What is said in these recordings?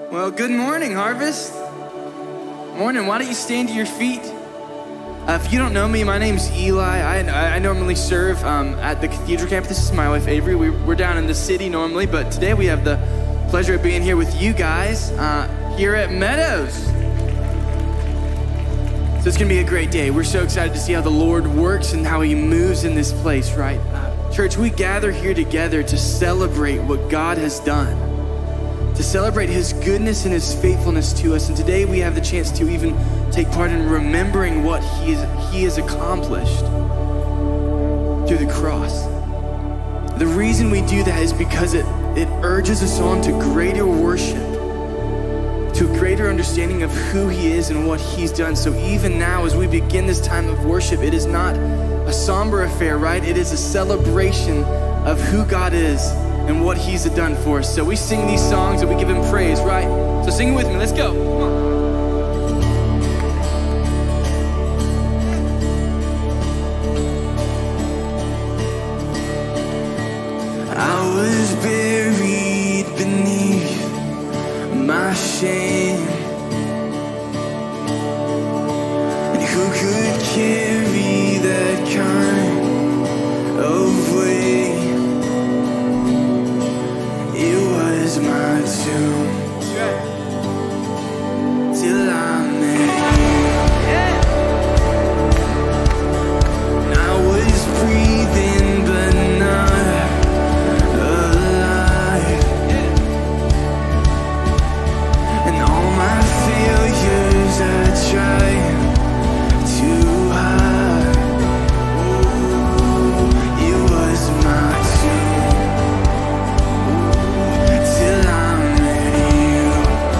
Well, good morning, Harvest. Morning, why don't you stand to your feet? If you don't know me, my name's Eli. I normally serve at the Cathedral campus. This is my wife, Avery. We're down in the city normally, but today we have the pleasure of being here with you guys here at Meadows. So it's gonna be a great day. We're so excited to see how the Lord works and how he moves in this place, right? Church, we gather here together to celebrate what God has done, to celebrate his goodness and his faithfulness to us. And today we have the chance to even take part in remembering what he has accomplished through the cross. The reason we do that is because it urges us on to greater worship, to a greater understanding of who he is and what he's done. So even now, as we begin this time of worship, it is not a somber affair, right? It is a celebration of who God is and what he's done for us. So we sing these songs and we give him praise, right? So sing it with me, let's go. Come on. I was buried beneath my shame, and who could carry that kind of weight? It was my tomb till I met you. And I was breathing but not alive, and all my failures I tried to hide. Oh, it was my tomb till I met you.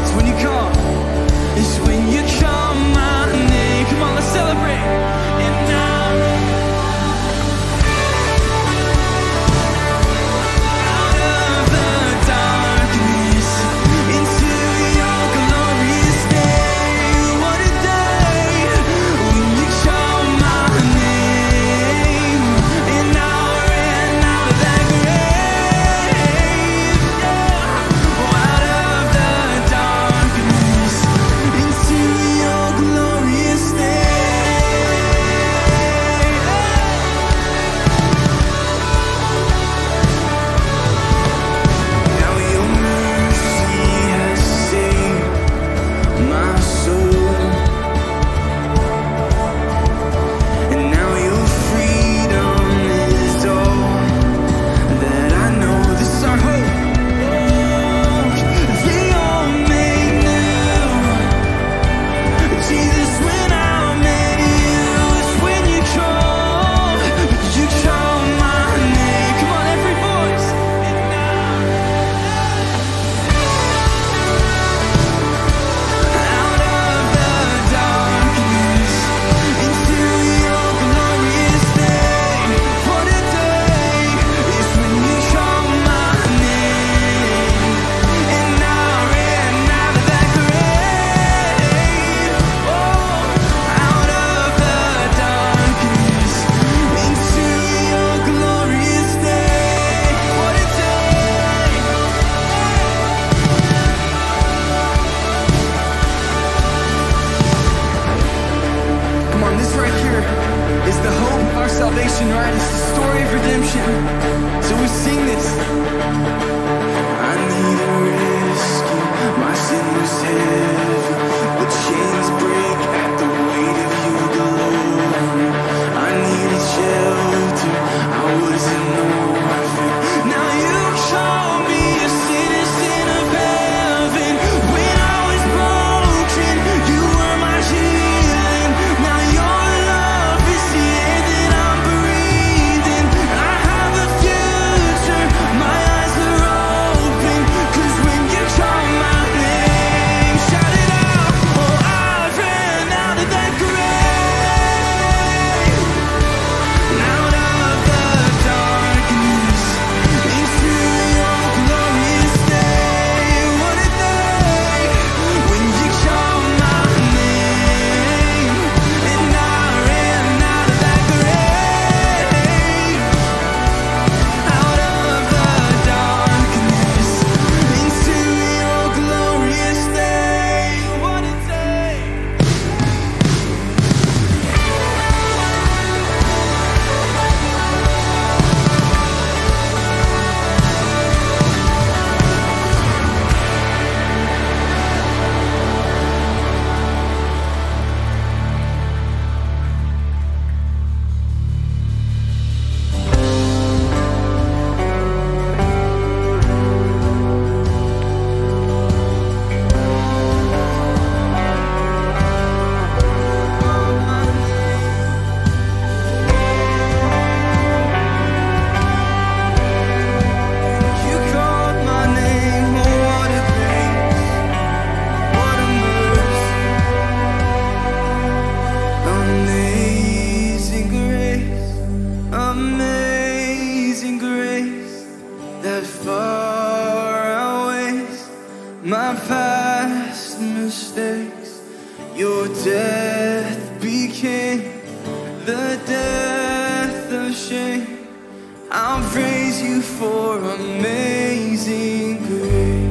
my past mistakes. Your death became the death of shame. I'll praise you for amazing grace.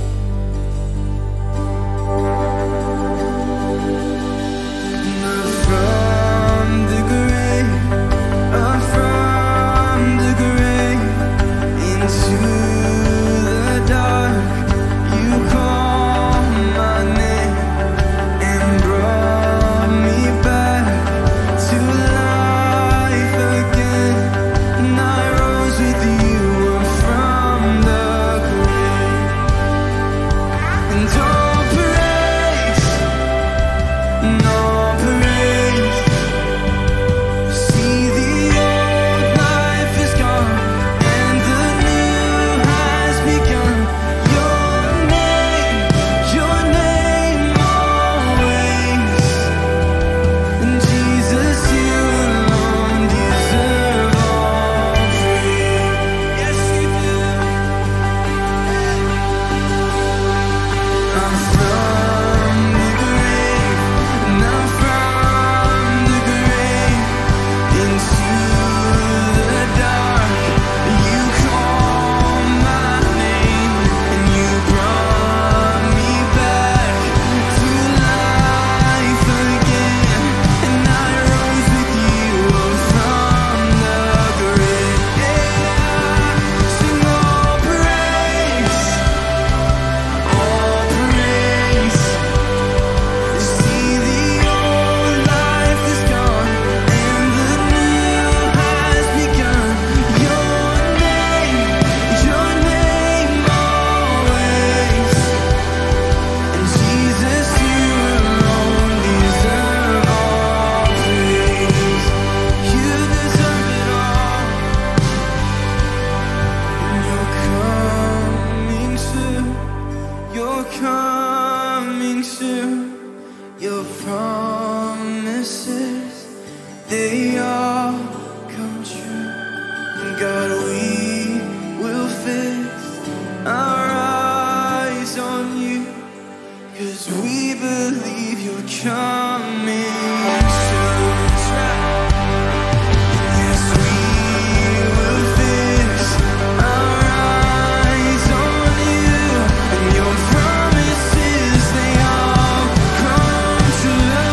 From the grave, from the grave, into the dark, you called my name and brought me back to life again. And I rose with you up from the grave. And all praise, and all praise. See, the old life is gone and the new has begun. Your name always. And Jesus, you alone deserve all praise. Yes, you do. I'm from the grave, and I'm from the grave, into the dark. You call my name, and you brought me back to life again. And I rose with you up from the grave. Yeah, sing all praise, all praise. See, the old life is gone and the new has begun. Your name always. And Jesus, you alone deserve all praise. You deserve it all. And you're coming soon. You're coming soon. Your promises, they all come true. God, we will fix our eyes on you, 'cause we believe you're coming soon. Yes, we will fix our eyes on you, and your promises, they all come true.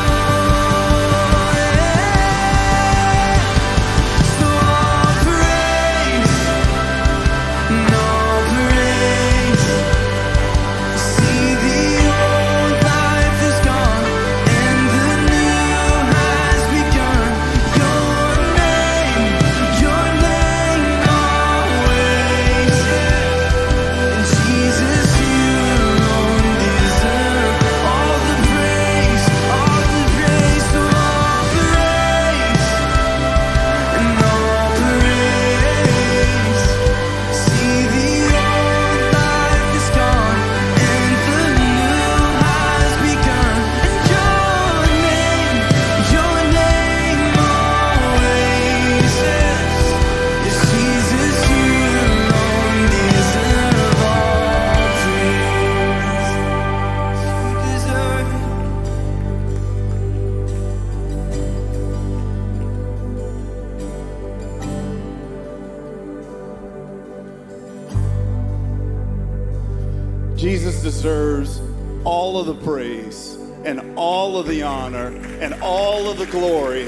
So all praise, and all praise. See, the old life is gone and the new has begun. Your name always. And Jesus, you alone deserve all the praise, all the praise. So all praise, and all praise. See, the old life is gone and the new has begun. And your name always. Yes, Jesus, you alone deserve all praise. You deserve it. Jesus deserves all of the praise and all of the honor and all of the glory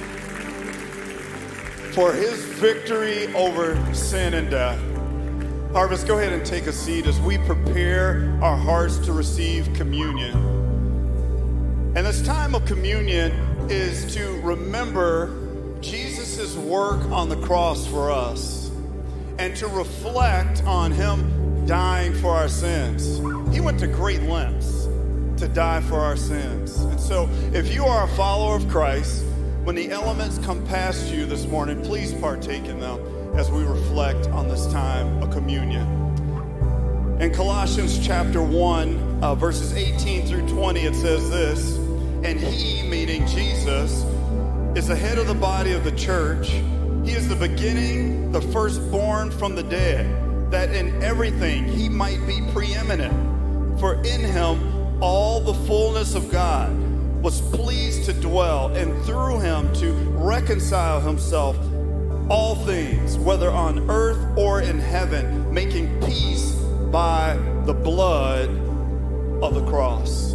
for his victory over sin and death. Harvest, go ahead and take a seat as we prepare our hearts to receive communion. And this time of communion is to remember Jesus' work on the cross for us and to reflect on him dying for our sins. He went to great lengths to die for our sins. And so if you are a follower of Christ, when the elements come past you this morning, please partake in them as we reflect on this time of communion. In Colossians chapter 1, verses 18 through 20, it says this: and he, meaning Jesus, is the head of the body of the church. He is the beginning, the firstborn from the dead, that in everything he might be preeminent. For in him all the fullness of God was pleased to dwell, and through him to reconcile himself all things, whether on earth or in heaven, making peace by the blood of the cross.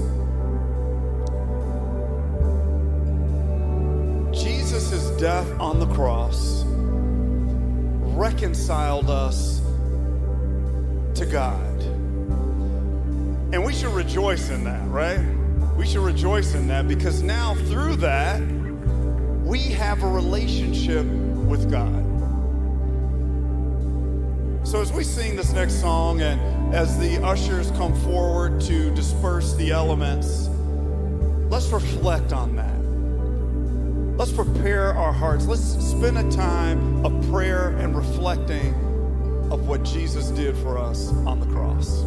Jesus' death on the cross reconciled us to God. And we should rejoice in that, right? We should rejoice in that, because now through that, we have a relationship with God. So as we sing this next song, and as the ushers come forward to disperse the elements, let's reflect on that. Let's prepare our hearts. Let's spend a time of prayer and reflecting of what Jesus did for us on the cross.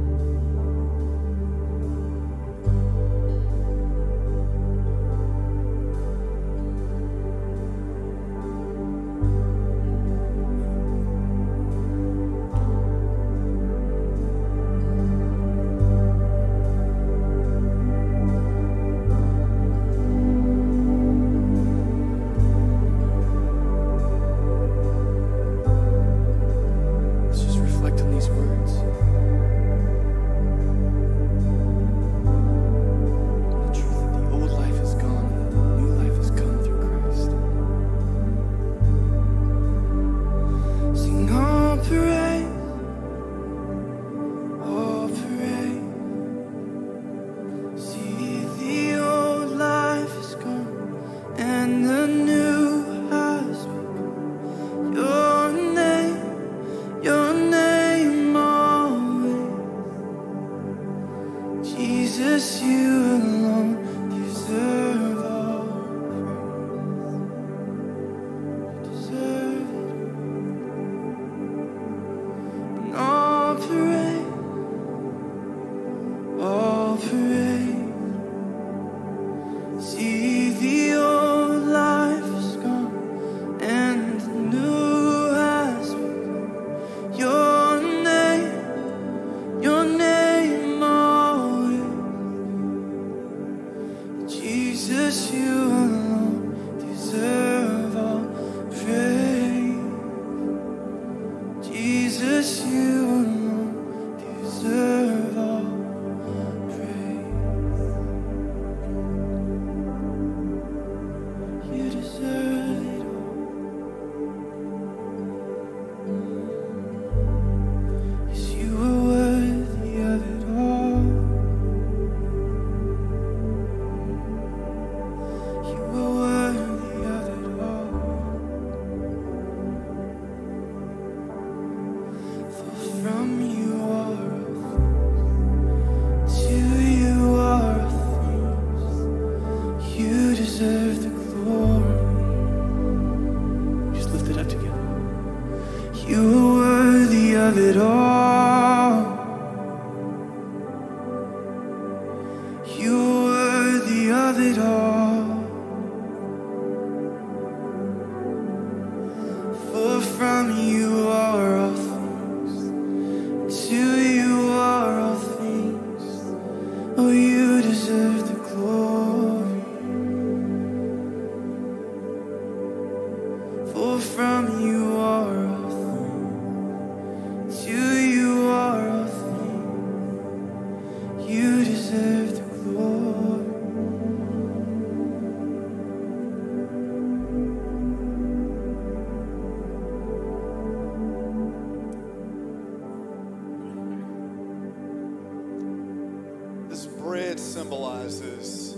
Symbolizes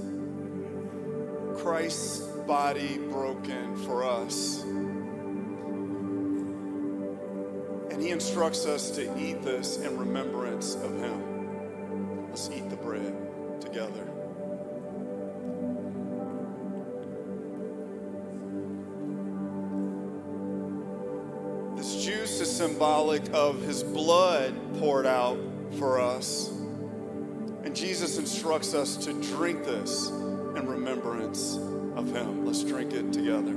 Christ's body broken for us. And he instructs us to eat this in remembrance of him. Let's eat the bread together. This juice is symbolic of his blood poured out for us. And Jesus instructs us to drink this in remembrance of him. Let's drink it together.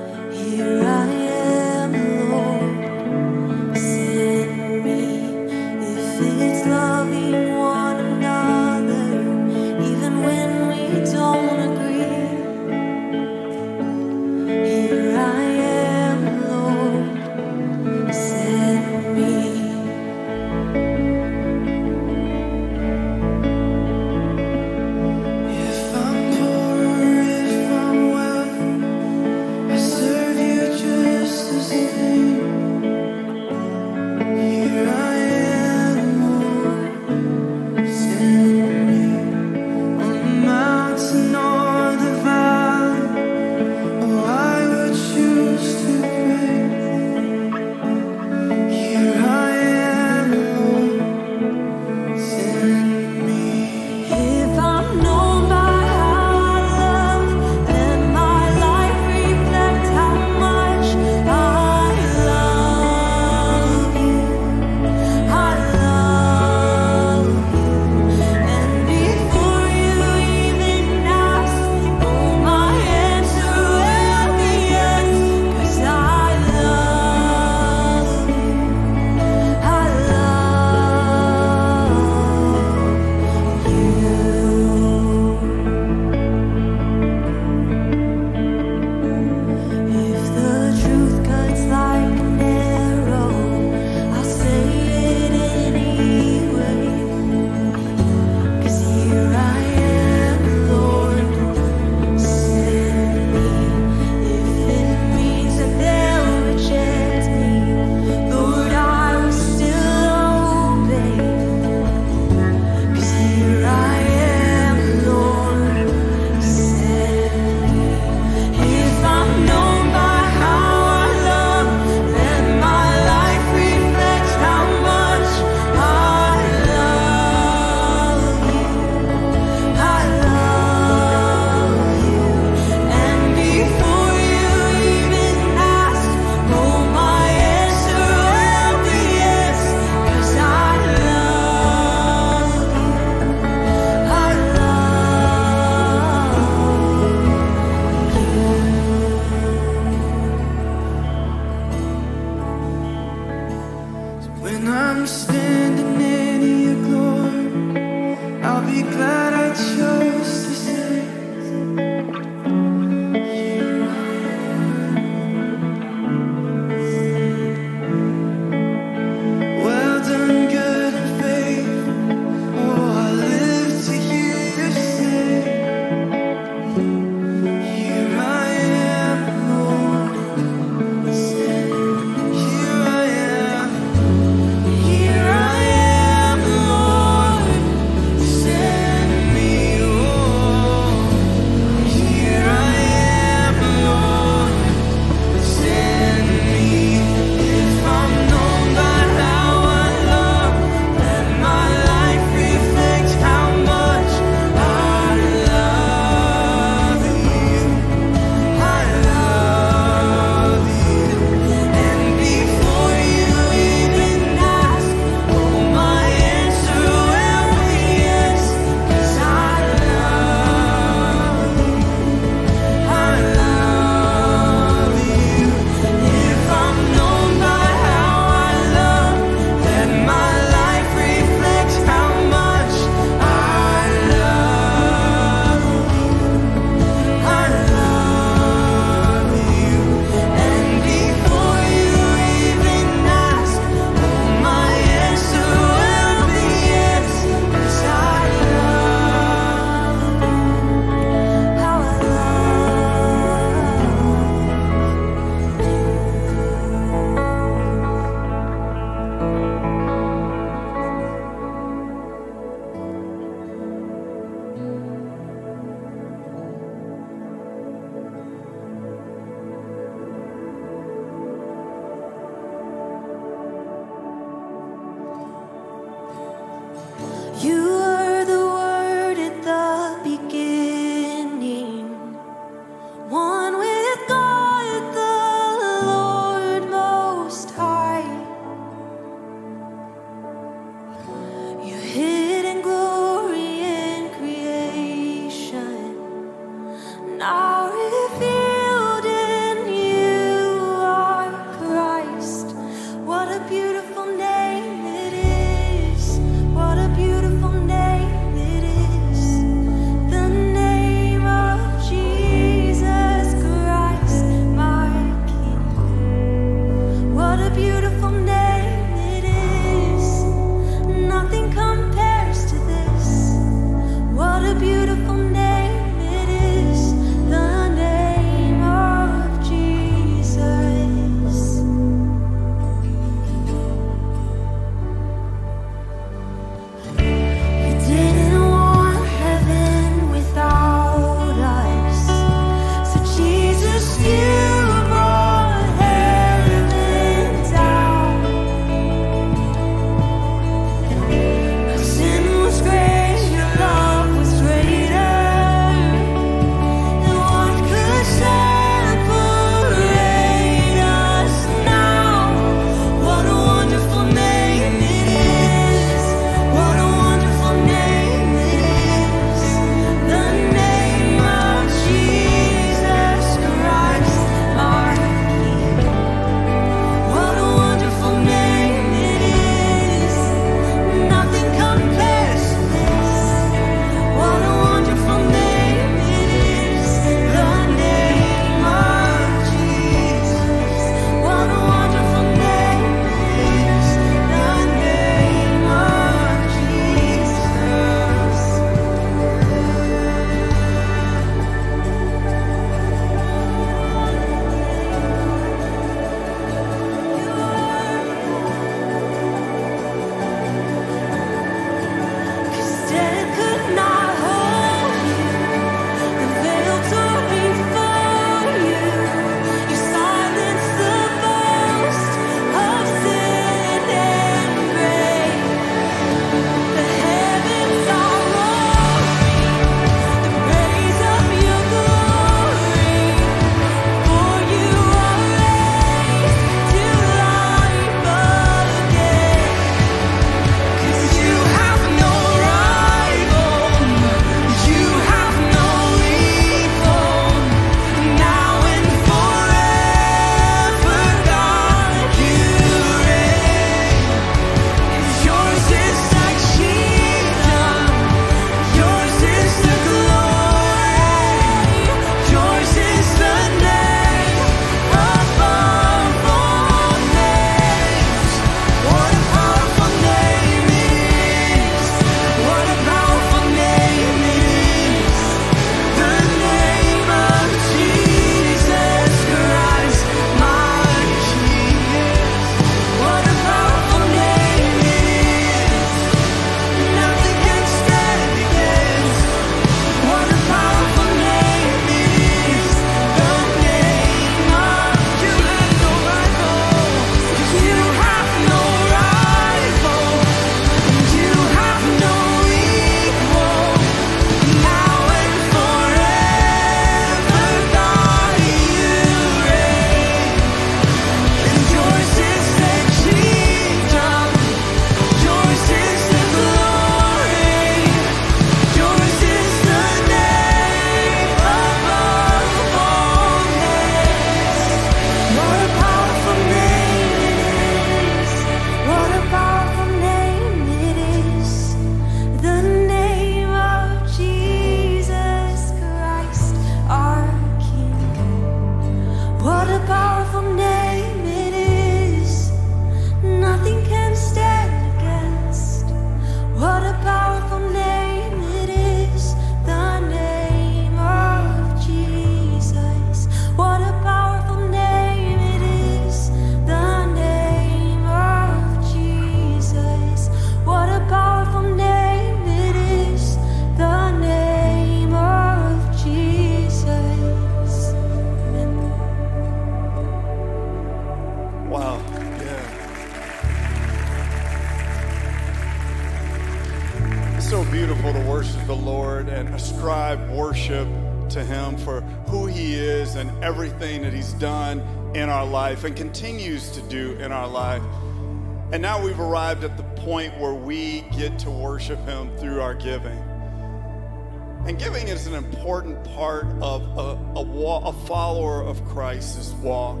worship the Lord and ascribe worship to him for who he is and everything that he's done in our life and continues to do in our life. And now we've arrived at the point where we get to worship him through our giving. And giving is an important part of a follower of Christ's walk.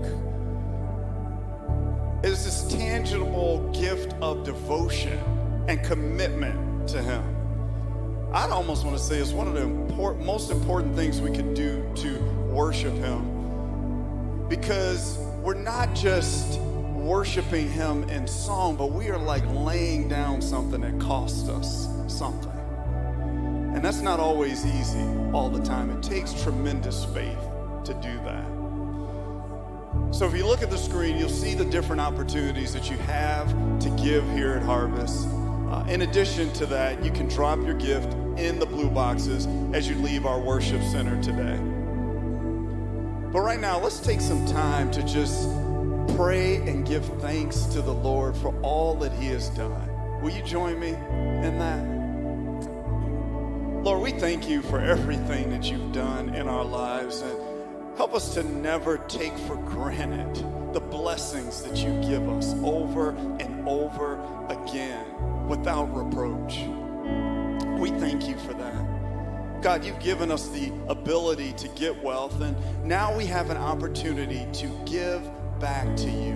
It is this tangible gift of devotion and commitment to him. I'd almost want to say it's one of the most important things we could do to worship him, because we're not just worshiping him in song, but we are like laying down something that costs us something. And that's not always easy all the time. It takes tremendous faith to do that. So if you look at the screen, you'll see the different opportunities that you have to give here at Harvest. In addition to that, you can drop your gift in the blue boxes as you leave our worship center today. But right now, let's take some time to just pray and give thanks to the Lord for all that he has done. Will you join me in that? Lord, we thank you for everything that you've done in our lives, and help us to never take for granted the blessings that you give us over and over again without reproach. We thank you for that. God, you've given us the ability to get wealth, and now we have an opportunity to give back to you.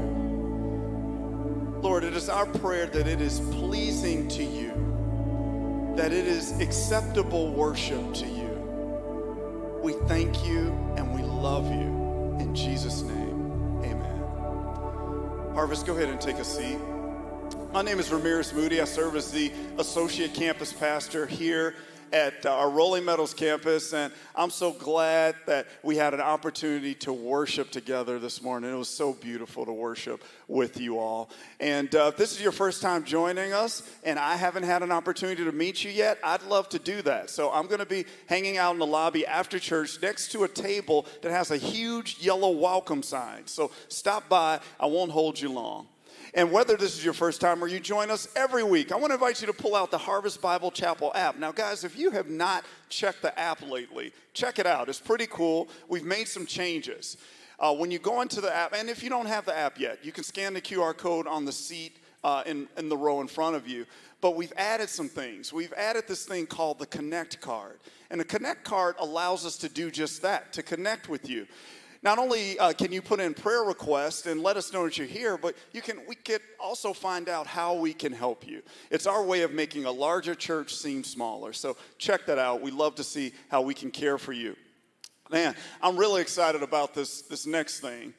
Lord, it is our prayer that it is pleasing to you, that it is acceptable worship to you. We thank you and we love you. In Jesus' name, amen. Harvest, go ahead and take a seat. My name is Ramirez Moody. I serve as the associate campus pastor here at our Rolling Meadows campus, and I'm so glad that we had an opportunity to worship together this morning. It was so beautiful to worship with you all. And if this is your first time joining us and I haven't had an opportunity to meet you yet, I'd love to do that. So I'm going to be hanging out in the lobby after church next to a table that has a huge yellow welcome sign. So stop by. I won't hold you long. And whether this is your first time or you join us every week, I want to invite you to pull out the Harvest Bible Chapel app. Now, guys, if you have not checked the app lately, check it out. It's pretty cool. We've made some changes. When you go into the app, and if you don't have the app yet, you can scan the QR code on the seat in the row in front of you. But we've added some things. We've added this thing called the Connect card. And the Connect card allows us to do just that, to connect with you. Not only can you put in prayer requests and let us know that you're here, but we can also find out how we can help you. It's our way of making a larger church seem smaller. So check that out. We'd love to see how we can care for you. Man, I'm really excited about this next thing.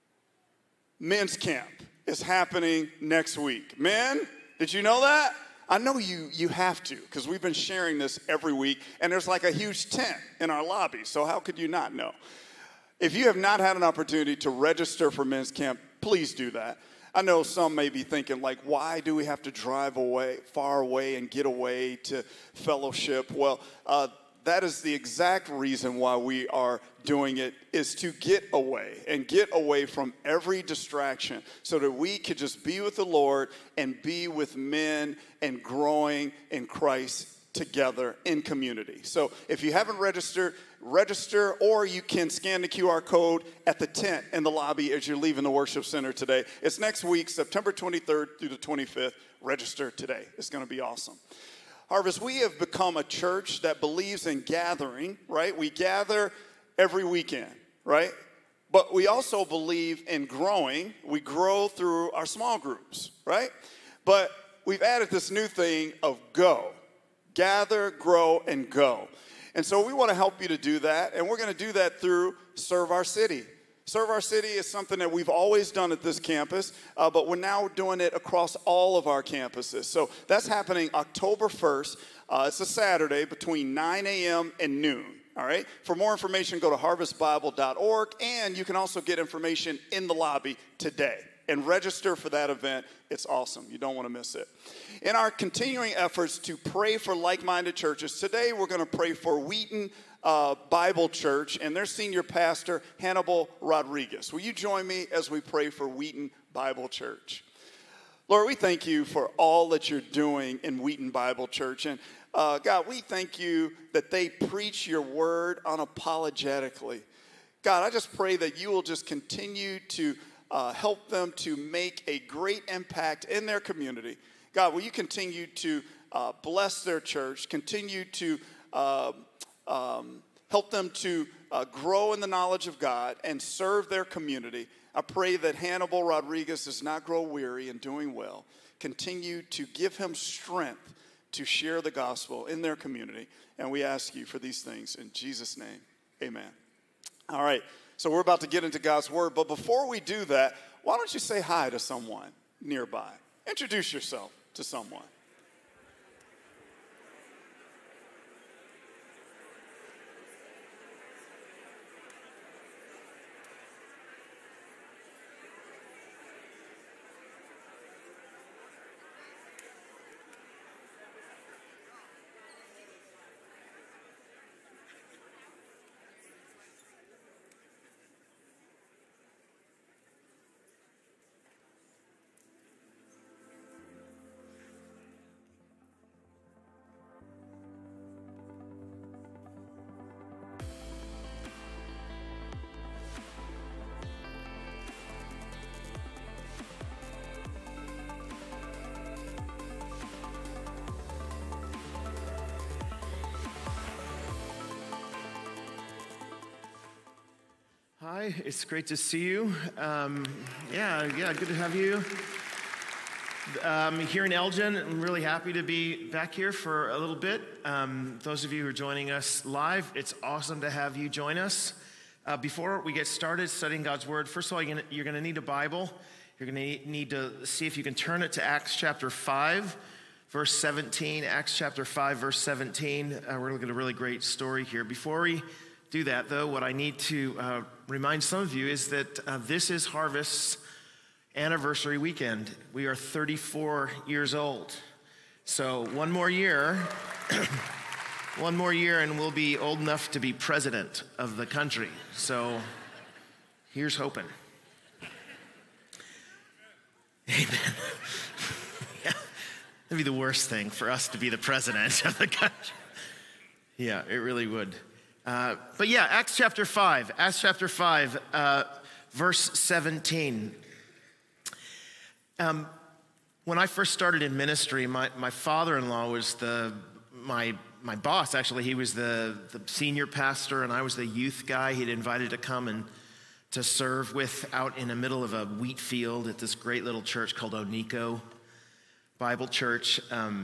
Men's camp is happening next week. Men, did you know that? I know you have to, because we've been sharing this every week, and there's like a huge tent in our lobby, so how could you not know? If you have not had an opportunity to register for men's camp, please do that. I know some may be thinking, like, why do we have to drive far away and get away to fellowship? Well, that is the exact reason why we are doing it, is to get away from every distraction so that we could just be with the Lord and be with men and growing in Christ together in community. So if you haven't register, or you can scan the QR code at the tent in the lobby as you're leaving the worship center today. It's next week, September 23rd through the 25th. Register today. It's going to be awesome. Harvest, we have become a church that believes in gathering, right? We gather every weekend, right? But we also believe in growing. We grow through our small groups, right? But we've added this new thing of go. Gather, grow, and go. And so we want to help you to do that, and we're going to do that through Serve Our City. Serve Our City is something that we've always done at this campus, but we're now doing it across all of our campuses. So that's happening October 1st. It's a Saturday between 9 a.m. and noon. All right. For more information, go to harvestbible.org, and you can also get information in the lobby today and register for that event. It's awesome. You don't want to miss it. In our continuing efforts to pray for like-minded churches, today we're going to pray for Wheaton Bible Church and their senior pastor, Hannibal Rodriguez. Will you join me as we pray for Wheaton Bible Church? Lord, we thank you for all that you're doing in Wheaton Bible Church. And God, we thank you that they preach your word unapologetically. God, I just pray that you will just continue to help them to make a great impact in their community. God, will you continue to bless their church, continue to help them to grow in the knowledge of God and serve their community. I pray that Hannibal Rodriguez does not grow weary in doing well. Continue to give him strength to share the gospel in their community. And we ask you for these things in Jesus' name. Amen. All right, so we're about to get into God's word. But before we do that, why don't you say hi to someone nearby? Introduce yourself to someone. Hi, it's great to see you. Yeah, good to have you. Here in Elgin, I'm really happy to be back here for a little bit. Those of you who are joining us live, it's awesome to have you join us. Before we get started studying God's Word, first of all, you're going to need a Bible. You're going to need to see if you can turn it to Acts chapter 5, verse 17. Acts chapter 5, verse 17. We're going to look at a really great story here. Before we do that, though, what I need to remind some of you is that this is Harvest's anniversary weekend. We are 34 years old. So one more year, and we'll be old enough to be president of the country. So here's hoping. Amen. Yeah, that'd be the worst thing for us to be the president of the country. Yeah, it really would. But yeah, Acts chapter 5, verse 17. When I first started in ministry, my father-in-law was my boss, actually. He was the senior pastor, and I was the youth guy he'd invited to come and to serve with out in the middle of a wheat field at this great little church called Onico Bible Church.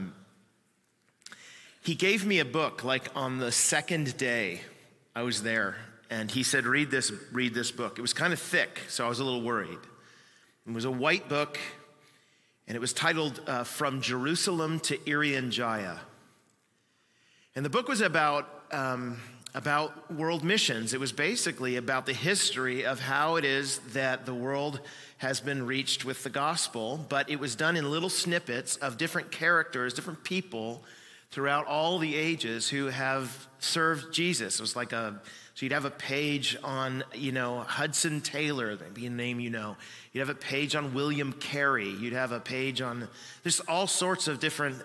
He gave me a book, like on the second day I was there, and he said, read this book. It was kind of thick, so I was a little worried. It was a white book, and it was titled From Jerusalem to Irian Jaya. And the book was about world missions. It was basically about the history of how it is that the world has been reached with the gospel, but it was done in little snippets of different characters, different people throughout all the ages who have served Jesus. It was like so you'd have a page on, Hudson Taylor, that'd be a name you know. You'd have a page on William Carey. You'd have a page on, there's all sorts of different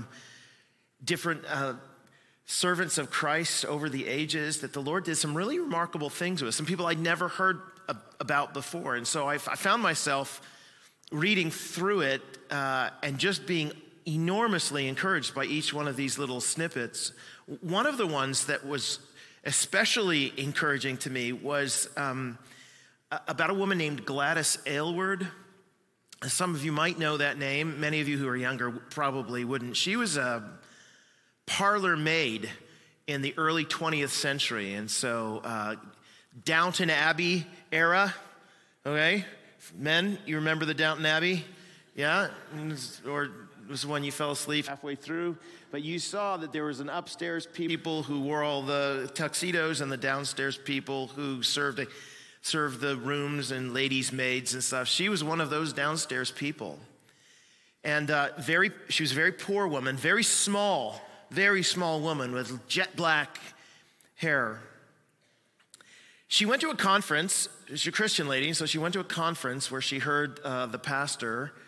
servants of Christ over the ages that the Lord did some really remarkable things with, some people I'd never heard about before. And so I found myself reading through it and just being enormously encouraged by each one of these little snippets. One of the ones that was especially encouraging to me was about a woman named Gladys Aylward. Some of you might know that name. Many of you who are younger probably wouldn't. She was a parlor maid in the early 20th century. And so Downton Abbey era, okay? Men, you remember the Downton Abbey? Yeah? Or it was when you fell asleep halfway through, but you saw that there was an upstairs people who wore all the tuxedos and the downstairs people who served the rooms and ladies' maids and stuff. She was one of those downstairs people. And she was a very poor woman, very small woman with jet black hair. She went to a conference. She's a Christian lady, so she went to a conference where she heard the pastor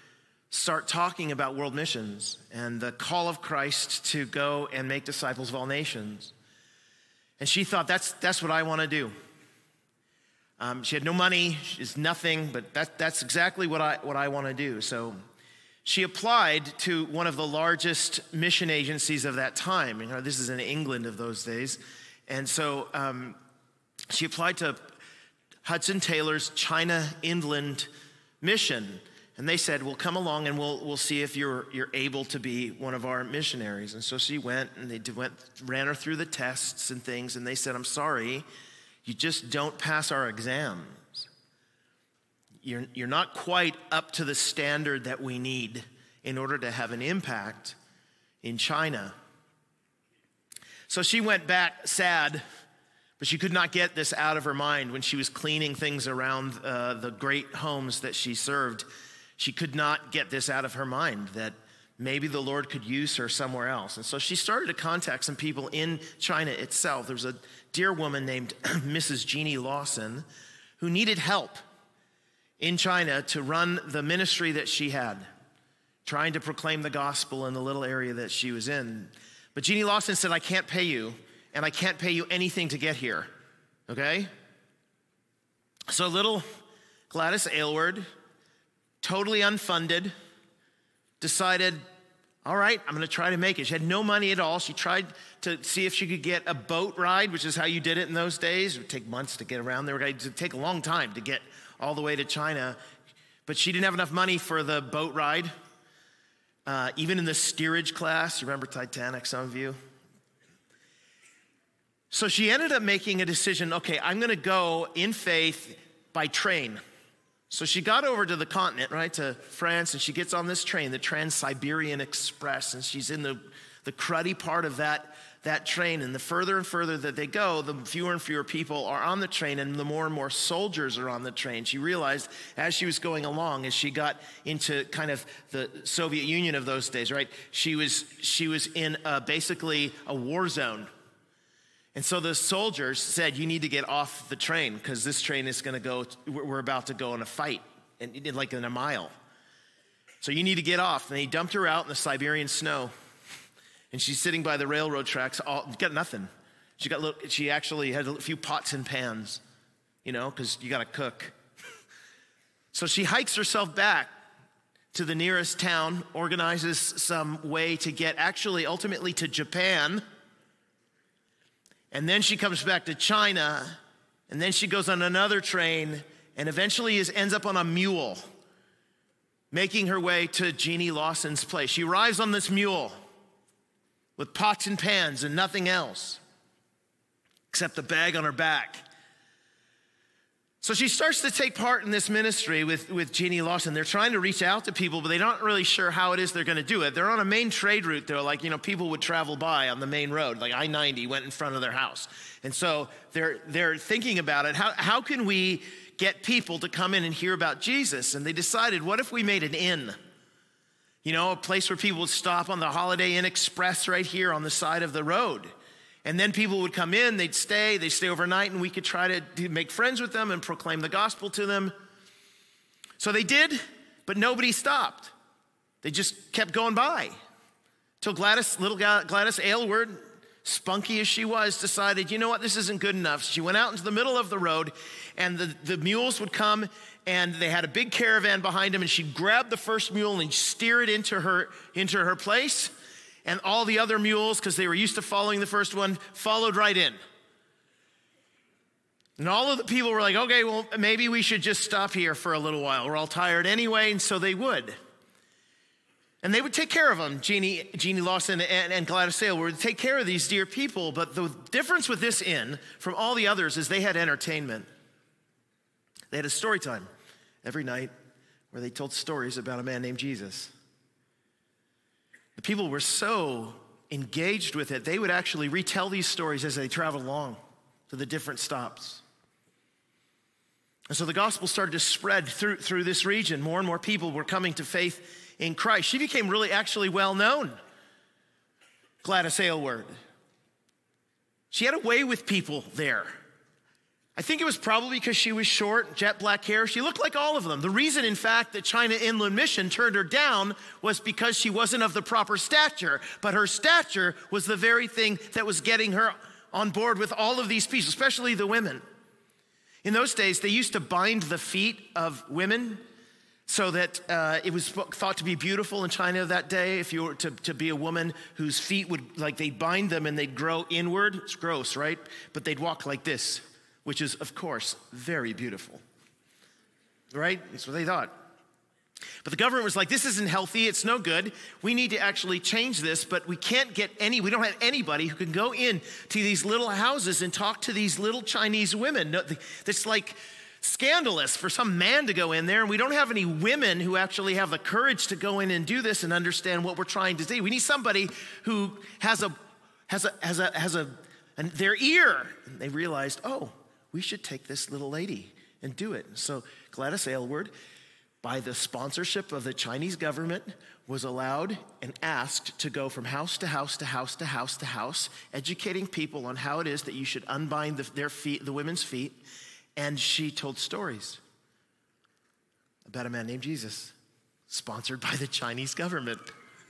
start talking about world missions and the call of Christ to go and make disciples of all nations. And she thought, that's what I want to do. She had no money, she's nothing, but that's exactly what I want to do. So she applied to one of the largest mission agencies of that time. You know, this is in England of those days. And so she applied to Hudson Taylor's China Inland Mission. And they said, well, come along and we'll see if you're able to be one of our missionaries. And so she went, and they ran her through the tests and things. And they said, I'm sorry, you just don't pass our exams. You're not quite up to the standard that we need in order to have an impact in China. So she went back sad, but she could not get this out of her mind when she was cleaning things around the great homes that she served. She could not get this out of her mind that maybe the Lord could use her somewhere else. And so she started to contact some people in China itself. There was a dear woman named Mrs. Jeannie Lawson who needed help in China to run the ministry that she had, trying to proclaim the gospel in the little area that she was in. But Jeannie Lawson said, I can't pay you, and I can't pay you anything to get here, okay? So little Gladys Aylward, totally unfunded, decided, all right, I'm gonna try to make it. She had no money at all. She tried to see if she could get a boat ride, which is how you did it in those days. It would take months to get around there. It would take a long time to get all the way to China. But she didn't have enough money for the boat ride. Even in the steerage class, you remember Titanic, some of you? So she ended up making a decision, okay, I'm gonna go in faith by train. So she got over to the continent, right, to France, and she gets on this train, the Trans-Siberian Express, and she's in the cruddy part of that train. And the further and further that they go, the fewer and fewer people are on the train, and the more and more soldiers are on the train. She realized as she was going along, as she got into kind of the Soviet Union of those days, right, she was in basically a war zone. And so the soldiers said, you need to get off the train because this train is going to go, we're about to go in a fight, like in a mile. So you need to get off. And they dumped her out in the Siberian snow. And she's sitting by the railroad tracks, got nothing. She actually had a few pots and pans, you know, because you got to cook. So she hikes herself back to the nearest town, organizes some way to get actually ultimately to Japan. And then she comes back to China, and then she goes on another train, and eventually ends up on a mule, making her way to Jeannie Lawson's place. She arrives on this mule with pots and pans and nothing else except a bag on her back. So she starts to take part in this ministry with Jeannie Lawson. They're trying to reach out to people, but they're not really sure how it is they're going to do it. They're on a main trade route. They're like, you know, people would travel by on the main road, like I-90 went in front of their house. And so they're thinking about it. How can we get people to come in and hear about Jesus? And they decided, what if we made an inn? You know, a place where people would stop on the Holiday Inn Express right here on the side of the road. And then people would come in, they'd stay overnight, and we could try to make friends with them and proclaim the gospel to them. So they did, but nobody stopped. They just kept going by. Till little Gladys Aylward, spunky as she was, decided, you know what, this isn't good enough. She went out into the middle of the road, and the mules would come, and they had a big caravan behind them, and she'd grab the first mule and steer it into her place. And all the other mules, because they were used to following the first one, followed right in. And all of the people were like, okay, well, maybe we should just stop here for a little while. We're all tired anyway, and so they would. And they would take care of them, Jeannie Lawson and Gladys Aylward would take care of these dear people. But the difference with this inn from all the others is they had entertainment. They had a story time every night where they told stories about a man named Jesus. The people were so engaged with it, they would actually retell these stories as they traveled along to the different stops. And so the gospel started to spread through this region. More and more people were coming to faith in Christ. She became really actually well known, Gladys Aylward. She had a way with people there. I think it was probably because she was short, jet black hair. She looked like all of them. The reason, in fact, that China Inland Mission turned her down was because she wasn't of the proper stature. But her stature was the very thing that was getting her on board with all of these people, especially the women. In those days, they used to bind the feet of women so that it was thought to be beautiful in China that day. If you were to be a woman whose feet would, like, they'd bind them and they'd grow inward. It's gross, right? But they'd walk like this, which is, of course, very beautiful, right? That's what they thought. But the government was like, this isn't healthy, it's no good. We need to actually change this, but we don't have anybody who can go in to these little houses and talk to these little Chinese women. It's like scandalous for some man to go in there, and we don't have any women who actually have the courage to go in and do this and understand what we're trying to do. We need somebody who has their ear. And they realized, oh, we should take this little lady and do it. So Gladys Aylward, by the sponsorship of the Chinese government, was allowed and asked to go from house to house to house to house to house, educating people on how it is that you should unbind the women's feet. And she told stories about a man named Jesus, sponsored by the Chinese government.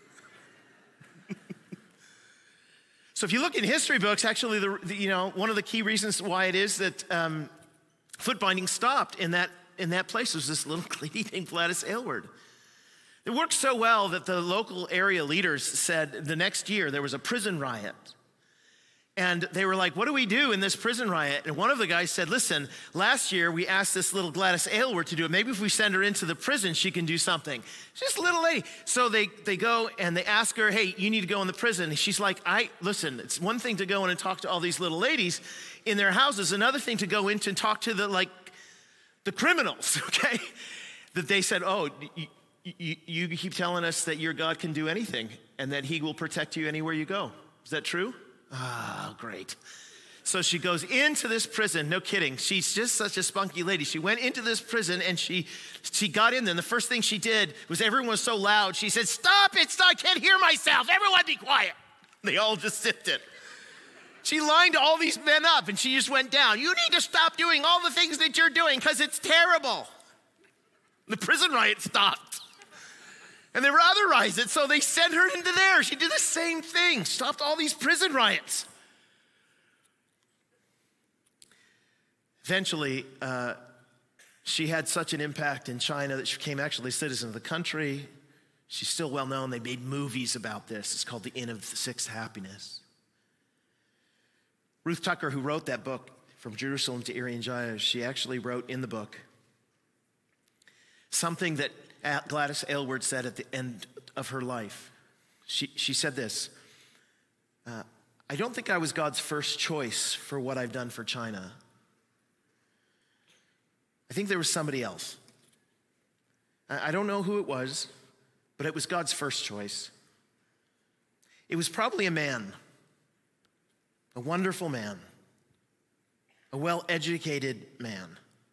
So if you look in history books, actually, one of the key reasons why it is that foot binding stopped in that place was this little lady named Gladys Aylward. It worked so well that the local area leaders said the next year there was a prison riot. And they were like, what do we do in this prison riot? And one of the guys said, listen, last year we asked this little Gladys Aylward to do it. Maybe if we send her into the prison, she can do something. She's just a little lady. So they go and they ask her, hey, you need to go in the prison. And she's like, listen, it's one thing to go in and talk to all these little ladies in their houses. Another thing to go in and talk to the criminals, okay? That they said, oh, you keep telling us that your God can do anything and that he will protect you anywhere you go. Is that true? Oh, great. So she goes into this prison. No kidding. She's just such a spunky lady. She went into this prison and she got in there. And the first thing she did was everyone was so loud. She said, stop it. I can't hear myself. Everyone be quiet. They all just sipped it. She lined all these men up and she just went down. You need to stop doing all the things that you're doing because it's terrible. The prison riot stopped. And there were other riots, so they sent her into there. She did the same thing, stopped all these prison riots. Eventually, she had such an impact in China that she became actually a citizen of the country. She's still well known. They made movies about this. It's called The Inn of the Sixth Happiness. Ruth Tucker, who wrote that book, From Jerusalem to Irian Jaya, she actually wrote in the book something that Gladys Aylward said at the end of her life. She said this, I don't think I was God's first choice for what I've done for China. I think there was somebody else. I don't know who it was, but it was God's first choice. It was probably a man, a wonderful man, a well-educated man.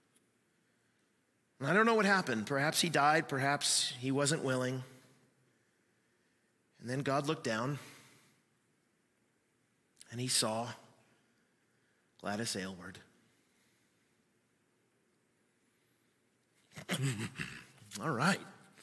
I don't know what happened. Perhaps he died. Perhaps he wasn't willing. And then God looked down and he saw Gladys Aylward. All right.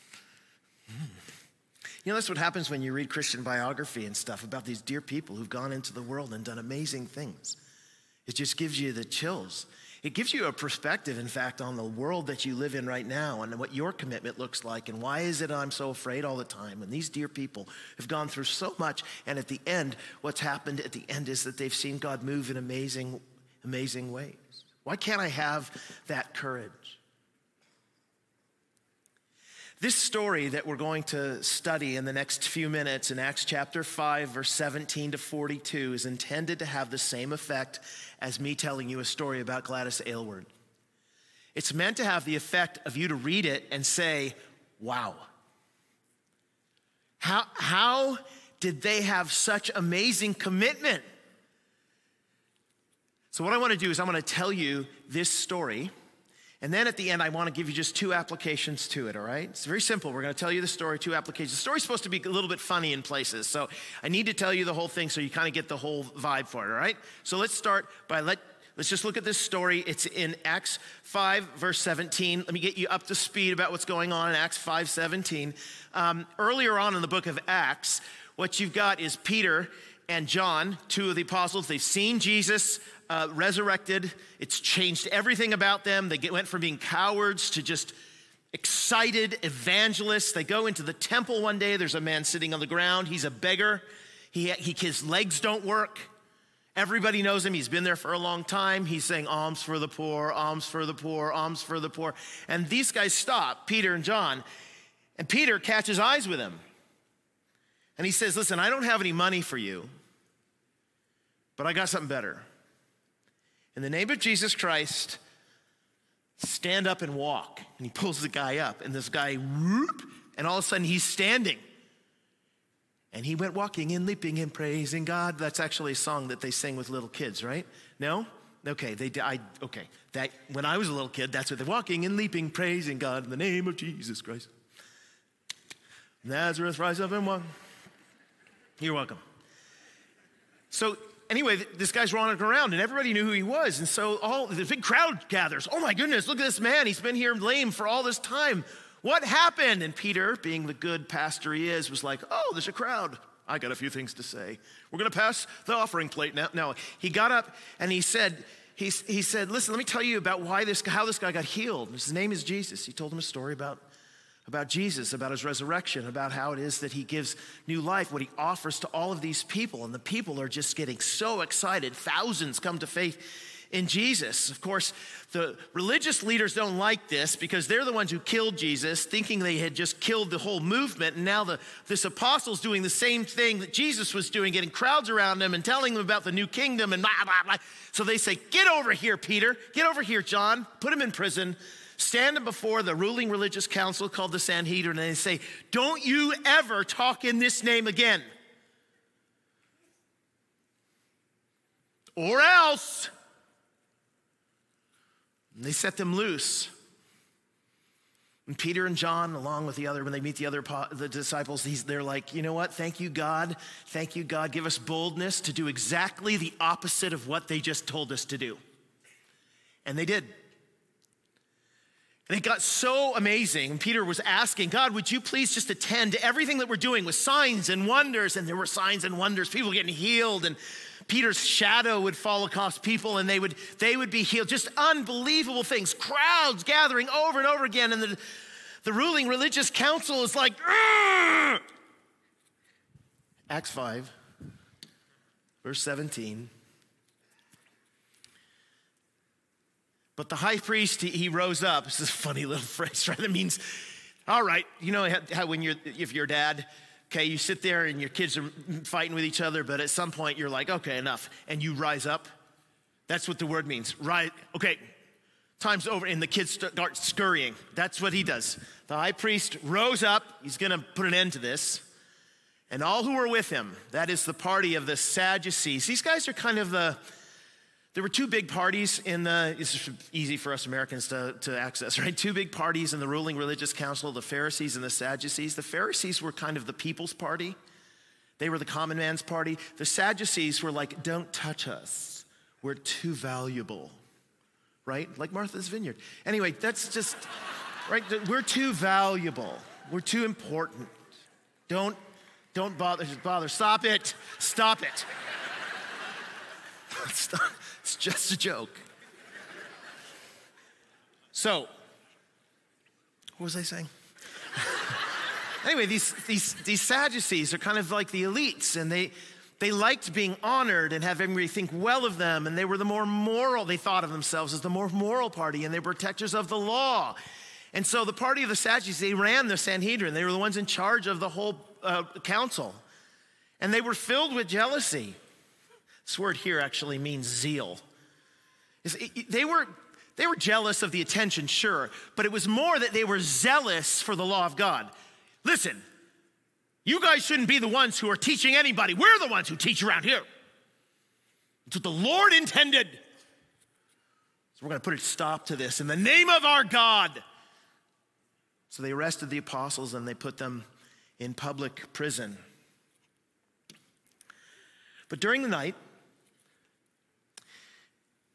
That's what happens when you read Christian biography and stuff about these dear people who've gone into the world and done amazing things. It just gives you the chills. It gives you a perspective, in fact, on the world that you live in right now and what your commitment looks like and why is it I'm so afraid all the time. And these dear people have gone through so much, and at the end, what's happened at the end is that they've seen God move in amazing, amazing ways. Why can't I have that courage? This story that we're going to study in the next few minutes in Acts chapter 5, verse 17 to 42 is intended to have the same effect as me telling you a story about Gladys Aylward. It's meant to have the effect of you to read it and say, wow. How did they have such amazing commitment? So what I want to do is I'm going to tell you this story. And then at the end, I want to give you just two applications to it, all right? It's very simple. We're going to tell you the story, two applications. The story's supposed to be a little bit funny in places, so I need to tell you the whole thing so you kind of get the whole vibe for it, all right? So let's start by Let's just look at this story. It's in Acts 5, verse 17. Let me get you up to speed about what's going on in Acts 5:17. Earlier on in the book of Acts, what you've got is Peter and John, two of the apostles. They've seen Jesus resurrected. It's changed everything about them. They went from being cowards to just excited evangelists. They go into the temple one day. There's a man sitting on the ground. He's a beggar. His legs don't work. Everybody knows him. He's been there for a long time. He's saying, alms for the poor, alms for the poor, alms for the poor. And these guys stop, Peter and John. And Peter catches eyes with him. And he says, listen, I don't have any money for you, but I got something better. In the name of Jesus Christ, stand up and walk. And he pulls the guy up. And this guy, whoop, and all of a sudden he's standing. And he went walking and leaping and praising God. That's actually a song that they sing with little kids, right? No? Okay, okay. That when I was a little kid, that's what they're walking and leaping, praising God in the name of Jesus Christ. Nazareth, rise up and walk. You're welcome. So anyway, this guy's running around and everybody knew who he was. And so the big crowd gathers. Oh my goodness, look at this man. He's been here lame for all this time. What happened? And Peter, being the good pastor he is, was like, oh, there's a crowd. I got a few things to say. We're going to pass the offering plate now. No, he got up and he said, listen, let me tell you about how this guy got healed. His name is Jesus. He told him a story about Jesus, about his resurrection, about how it is that he gives new life, what he offers to all of these people. And the people are just getting so excited. Thousands come to faith in Jesus. Of course, the religious leaders don't like this because they're the ones who killed Jesus, thinking they had just killed the whole movement. And now this apostle's doing the same thing that Jesus was doing, getting crowds around him and telling them about the new kingdom and blah, blah, blah. So they say, get over here, Peter. Get over here, John. Put him in prison. Stand him before the ruling religious council called the Sanhedrin, and they say, don't you ever talk in this name again. Or else. And they set them loose. And Peter and John, along with when they meet the disciples, they're like, you know what? Thank you, God. Thank you, God. Give us boldness to do exactly the opposite of what they just told us to do. And they did. And it got so amazing. Peter was asking, God, would you please just attend to everything that we're doing with signs and wonders? And there were signs and wonders, people getting healed, and Peter's shadow would fall across people and they would be healed. Just unbelievable things. Crowds gathering over and over again. And the ruling religious council is like, argh! Acts 5, verse 17. But the high priest, he rose up. This is a funny little phrase, right? That means, all right, you know how if your dad, okay, you sit there and your kids are fighting with each other, but at some point you're like, okay, enough. And you rise up. That's what the word means. Right, okay, time's over. And the kids start scurrying. That's what he does. The high priest rose up. He's going to put an end to this. And all who were with him, that is the party of the Sadducees. These guys are kind of there were two big parties it's easy for us Americans to access, right? Two big parties in the ruling religious council, the Pharisees and the Sadducees. The Pharisees were kind of the people's party. They were the common man's party. The Sadducees were like, don't touch us. We're too valuable, right? Like Martha's Vineyard. Anyway, that's just, right? We're too valuable. We're too important. Don't bother. Stop it. Stop it. Stop. It's just a joke. So, what was I saying? Anyway, these Sadducees are kind of like the elites, and they liked being honored and have everybody think well of them, and they were the more moral. They thought of themselves as the more moral party, and they were protectors of the law. And so the party of the Sadducees, they ran the Sanhedrin. They were the ones in charge of the whole council, and they were filled with jealousy. This word here actually means zeal. They were jealous of the attention, sure, but it was more that they were zealous for the law of God. Listen, you guys shouldn't be the ones who are teaching anybody. We're the ones who teach around here. It's what the Lord intended. So we're going to put a stop to this in the name of our God. So they arrested the apostles and they put them in public prison. But during the night,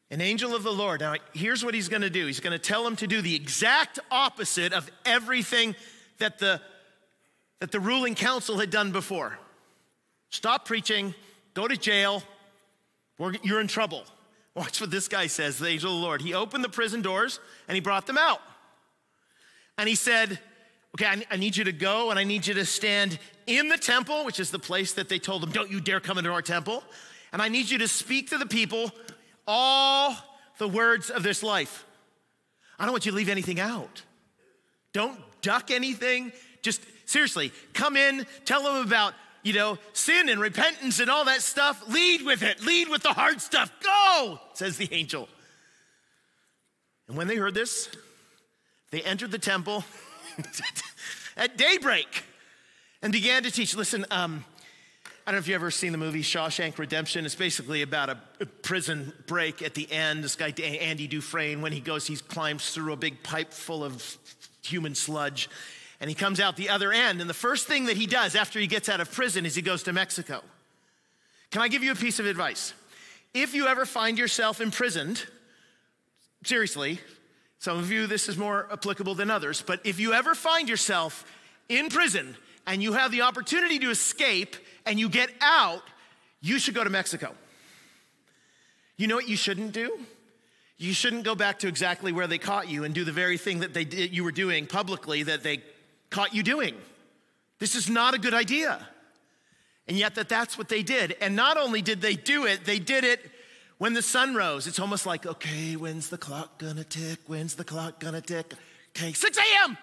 An angel of the Lord. Now, here's what he's going to do. He's going to tell him to do the exact opposite of everything that the ruling council had done before. Stop preaching, go to jail, or you're in trouble. Watch what this guy says, the angel of the Lord. He opened the prison doors and he brought them out. And he said, okay, I need you to go and I need you to stand in the temple, which is the place that they told him, don't you dare come into our temple. And I need you to speak to the people all the words of this life. I don't want you to leave anything out. Don't duck anything. Just seriously, come in, tell them about, sin and repentance and all that stuff. Lead with it. Lead with the hard stuff. Go, says the angel. And when they heard this, they entered the temple at daybreak and began to teach. Listen, I don't know if you've ever seen the movie Shawshank Redemption. It's basically about a prison break at the end. This guy, Andy Dufresne, when he climbs through a big pipe full of human sludge, and he comes out the other end. And the first thing that he does after he gets out of prison is he goes to Mexico. Can I give you a piece of advice? If you ever find yourself imprisoned, seriously, some of you, this is more applicable than others, but if you ever find yourself in prison and you have the opportunity to escape and you get out, you should go to Mexico. You know what you shouldn't do? You shouldn't go back to exactly where they caught you and do the very thing that you were doing publicly that they caught you doing. This is not a good idea. And yet that's what they did. And not only did they do it, they did it when the sun rose. It's almost like, okay, when's the clock gonna tick? When's the clock gonna tick? Okay, 6 a.m.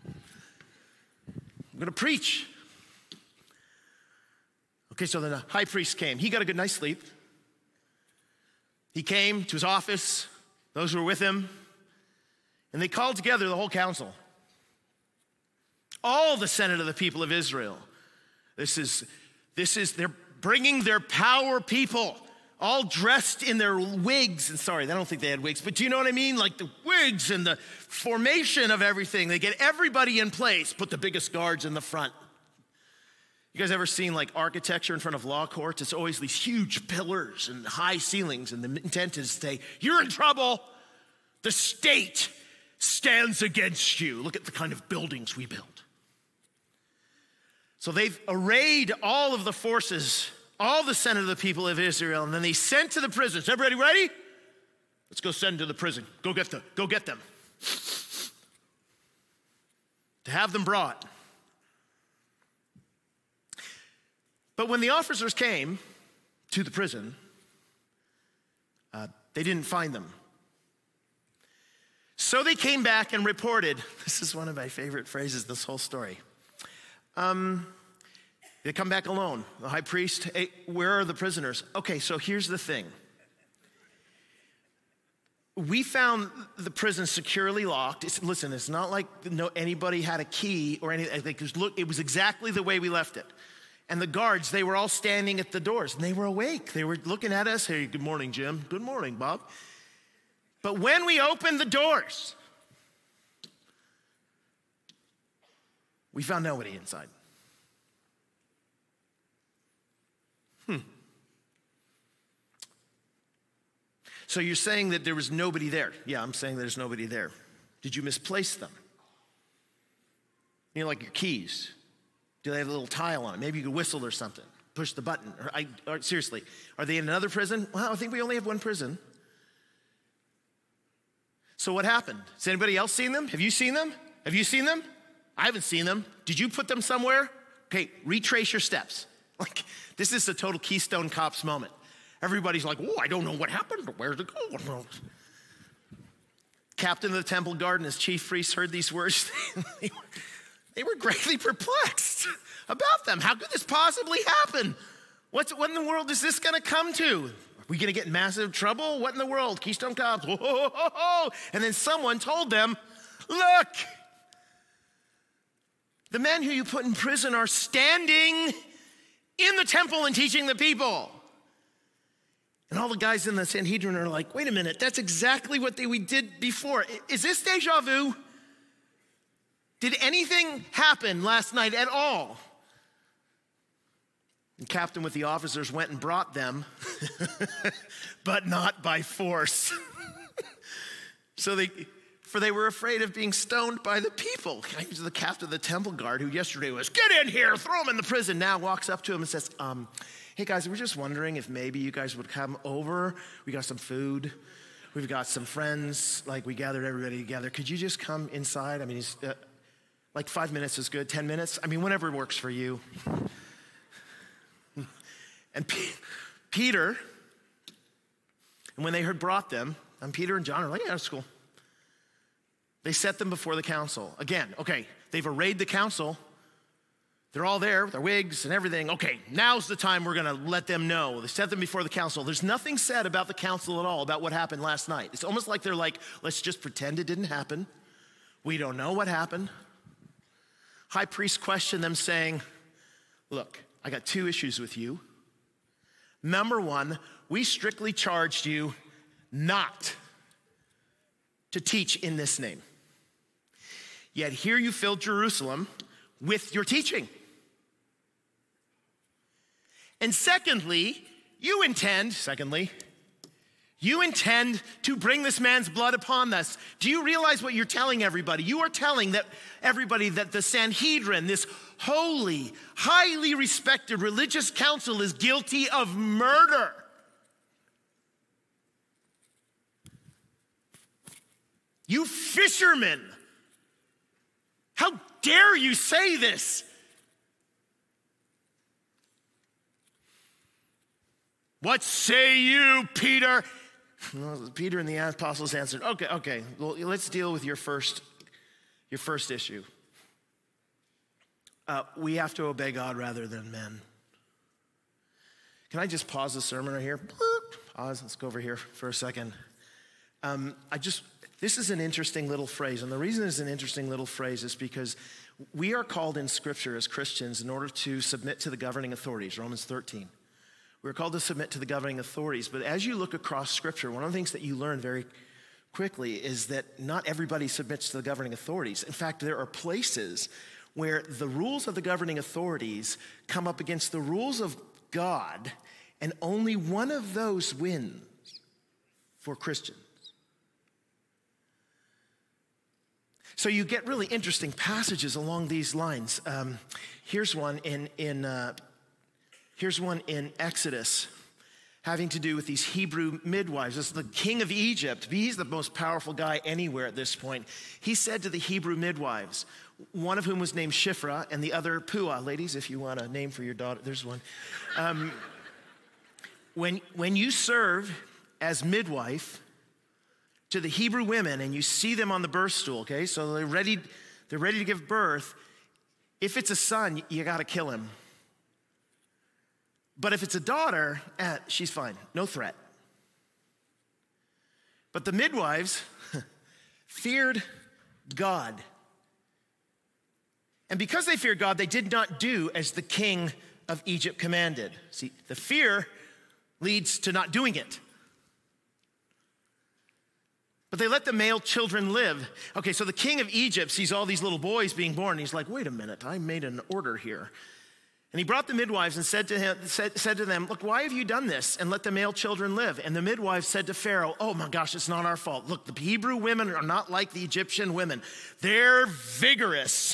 I'm gonna preach. Okay, so then the high priest came. He got a good night's sleep. He came to his office, those who were with him, and they called together the whole council. All the Senate of the people of Israel. They're bringing their power people, all dressed in their wigs. And sorry, I don't think they had wigs, but do you know what I mean? Like the wigs and the formation of everything. They get everybody in place, put the biggest guards in the front. You guys ever seen like architecture in front of law courts? It's always these huge pillars and high ceilings, and the intent is to say, you're in trouble. The state stands against you. Look at the kind of buildings we built. So they've arrayed all of the forces, all the Senate of the people of Israel, and then they sent to the prisons. Everybody ready? Let's go send to the prison. Go get them. To have them brought. But when the officers came to the prison, they didn't find them. So they came back and reported. This is one of my favorite phrases, this whole story. They come back alone. The high priest, hey, where are the prisoners? Okay, so here's the thing. We found the prison securely locked. Listen, it's not like anybody had a key or anything. It was exactly the way we left it. And the guards, they were all standing at the doors, and they were awake. They were looking at us. Hey, good morning, Jim. Good morning, Bob. But when we opened the doors, we found nobody inside. So you're saying that there was nobody there? Yeah, I'm saying there's nobody there. Did you misplace them? Like your keys. Do they have a little tile on it? Maybe you could whistle or something. Push the button. Or seriously, are they in another prison? Well, I think we only have one prison. So what happened? Has anybody else seen them? Have you seen them? Have you seen them? I haven't seen them. Did you put them somewhere? Okay, retrace your steps. Like, this is a total Keystone Cops moment. Everybody's like, oh, I don't know what happened. Where'd it go? Captain of the temple guard and his chief priests heard these words. They were greatly perplexed about them. How could this possibly happen? What in the world is this going to come to? Are we going to get in massive trouble? What in the world? Keystone Cops. Whoa, whoa, whoa, whoa. And then someone told them, look, the men who you put in prison are standing in the temple and teaching the people. And all the guys in the Sanhedrin are like, wait a minute, that's exactly what we did before. Is this deja vu? Did anything happen last night at all? The captain with the officers went and brought them, but not by force. For they were afraid of being stoned by the people. The captain of the temple guard, who yesterday was, get in here, throw him in the prison, now walks up to him and says, hey guys, we're just wondering if maybe you guys would come over. We got some food. We've got some friends. Like, we gathered everybody together. Could you just come inside? I mean, like 5 minutes is good, 10 minutes. I mean, whenever works for you. And Peter, and when they heard brought them, and Peter and John are like, yeah, that's cool. They set them before the council. Again, okay, they've arrayed the council. They're all there with their wigs and everything. Okay, now's the time we're gonna let them know. They set them before the council. There's nothing said about the council at all, about what happened last night. It's almost like they're like, let's just pretend it didn't happen. We don't know what happened. High priest questioned them saying, look, I got 2 issues with you. Number 1, we strictly charged you not to teach in this name. Yet here you filled Jerusalem with your teaching. And secondly, you intend to bring this man's blood upon us. Do you realize what you're telling everybody? You are telling everybody that the Sanhedrin, this holy, highly respected religious council, is guilty of murder. You fishermen, how dare you say this? What say you, Peter? Well, Peter and the apostles answered, okay, well, let's deal with your first issue. We have to obey God rather than men. Can I just pause the sermon right here? Pause, let's go over here for a second. This is an interesting little phrase, and the reason it's an interesting little phrase is because we are called in Scripture as Christians in order to submit to the governing authorities, Romans 13. We're called to submit to the governing authorities, but as you look across Scripture, one of the things that you learn very quickly is that not everybody submits to the governing authorities. In fact, there are places where the rules of the governing authorities come up against the rules of God, and only one of those wins for Christians. So you get really interesting passages along these lines. Here's one in Exodus, having to do with these Hebrew midwives. This is the king of Egypt. He's the most powerful guy anywhere at this point. He said to the Hebrew midwives, one of whom was named Shiphrah and the other Puah. Ladies, if you want a name for your daughter, there's one. When you serve as midwife to the Hebrew women and you see them on the birth stool, okay, so they're ready to give birth. If it's a son, you gotta kill him. But if it's a daughter, she's fine, no threat. But the midwives feared God. And because they feared God, they did not do as the king of Egypt commanded. See, the fear leads to not doing it. But they let the male children live. Okay, so the king of Egypt sees all these little boys being born. He's like, wait a minute, I made an order here. And he brought the midwives and said to them, look, why have you done this? And let the male children live. And the midwives said to Pharaoh, oh my gosh, it's not our fault. Look, the Hebrew women are not like the Egyptian women. They're vigorous.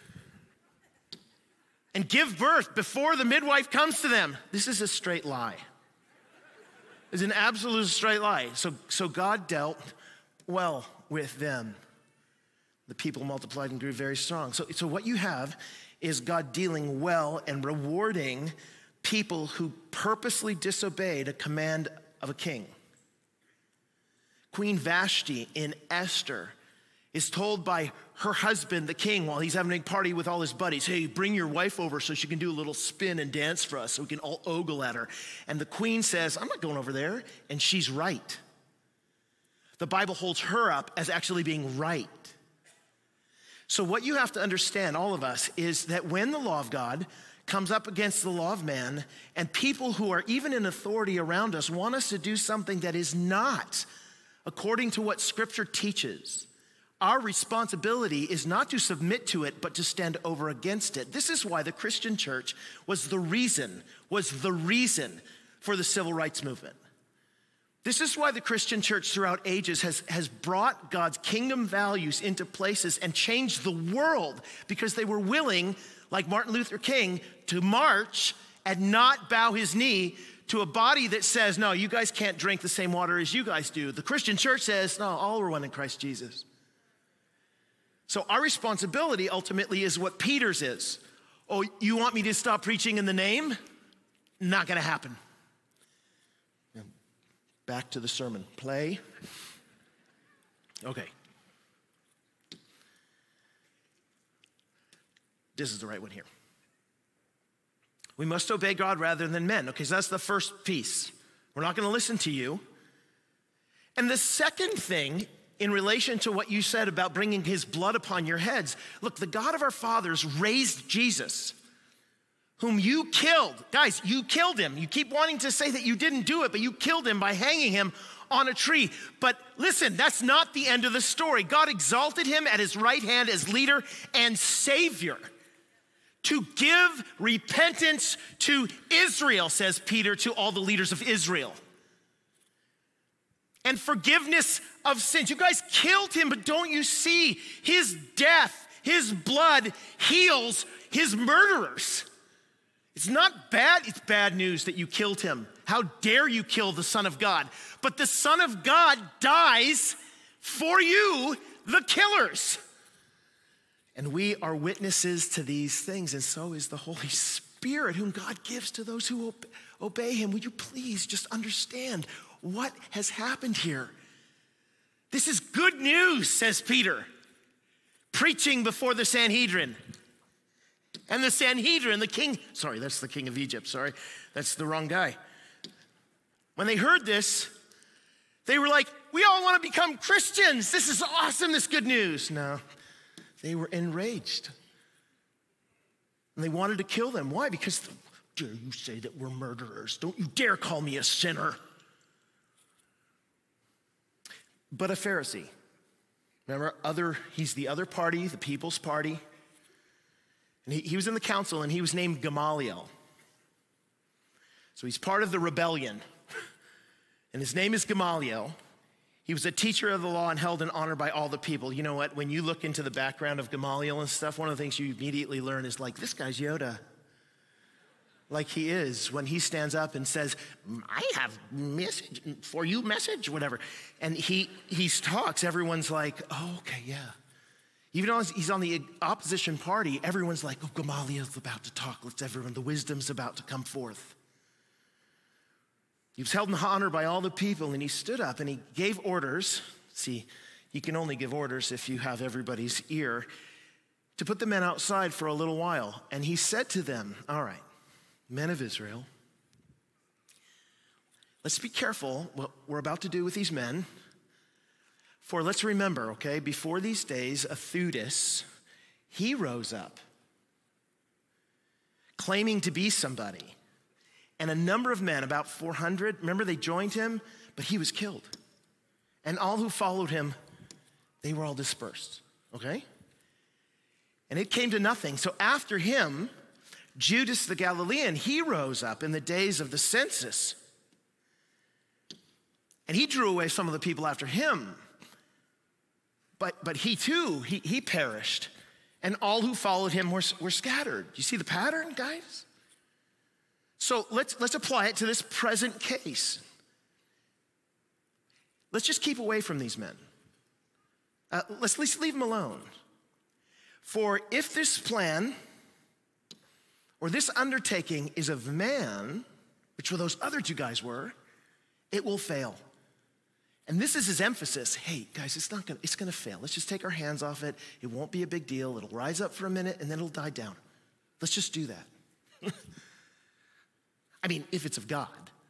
And give birth before the midwife comes to them. This is a straight lie. It's an absolute straight lie. So God dealt well with them. The people multiplied and grew very strong. So what you have is God dealing well and rewarding people who purposely disobeyed a command of a king. Queen Vashti in Esther is told by her husband, the king, while he's having a party with all his buddies, hey, bring your wife over so she can do a little spin and dance for us so we can all ogle at her. And the queen says, I'm not going over there. And she's right. The Bible holds her up as actually being right. So what you have to understand, all of us, is that when the law of God comes up against the law of man, and people who are even in authority around us want us to do something that is not according to what Scripture teaches, Our responsibility is not to submit to it, but to stand over against it. This is why the Christian church was the reason for the civil rights movement. This is why the Christian church throughout ages has brought God's kingdom values into places and changed the world, because they were willing, like Martin Luther King, to march and not bow his knee to a body that says, no, you guys can't drink the same water as you guys do. The Christian church says, no, all are one in Christ Jesus. So our responsibility ultimately is what Peter's is. Oh, you want me to stop preaching in the name? Not gonna happen. Back to the sermon. Play. Okay. This is the right one here. We must obey God rather than men. Okay, so that's the first piece. We're not gonna listen to you. And the second thing, in relation to what you said about bringing his blood upon your heads, look, the God of our fathers raised Jesus, whom you killed. Guys, you killed him. You keep wanting to say that you didn't do it, but you killed him by hanging him on a tree. But listen, that's not the end of the story. God exalted him at his right hand as leader and savior to give repentance to Israel, says Peter to all the leaders of Israel, and forgiveness of sins. You guys killed him, but don't you see his death, his blood heals his murderers? It's not bad, it's bad news that you killed him. How dare you kill the Son of God? But the Son of God dies for you, the killers. And we are witnesses to these things, and so is the Holy Spirit, whom God gives to those who obey him. Would you please just understand what has happened here? This is good news, says Peter, preaching before the Sanhedrin. And the Sanhedrin, the king, sorry, that's the king of Egypt, sorry, that's the wrong guy. When they heard this, they were like, we all want to become Christians. This is awesome, this good news. No, they were enraged. And they wanted to kill them. Why? Because, dare you say that we're murderers? Don't you dare call me a sinner. But a Pharisee, remember, he's the other party, the people's party. And he was in the council, and he was named Gamaliel. So he's part of the rebellion. And his name is Gamaliel. He was a teacher of the law and held in honor by all the people. You know what? When you look into the background of Gamaliel and stuff, one of the things you immediately learn is like, this guy's Yoda. Like he is when he stands up and says, I have message for you, whatever. And he talks, everyone's like, oh, okay, yeah. Even though he's on the opposition party, everyone's like, oh, Gamaliel's about to talk. The wisdom's about to come forth. He was held in honor by all the people, and he stood up and he gave orders. See, you can only give orders if you have everybody's ear, to put the men outside for a little while. And he said to them, all right, men of Israel, let's be careful what we're about to do with these men. For let's remember, okay, before these days, Theudas, he rose up, claiming to be somebody. And a number of men, about 400, remember they joined him, but he was killed. And all who followed him, they were all dispersed, okay? And it came to nothing. So after him, Judas the Galilean, he rose up in the days of the census. And he drew away some of the people after him. But he too, he perished. And all who followed him were scattered. You see the pattern, guys? So let's apply it to this present case. Let's just keep away from these men. Let's at least leave them alone. For if this plan or this undertaking is of man, which those other two guys were, it will fail. And this is his emphasis. Hey, guys, it's gonna fail. Let's just take our hands off it. It won't be a big deal. It'll rise up for a minute and then it'll die down. Let's just do that. I mean, if it's of God.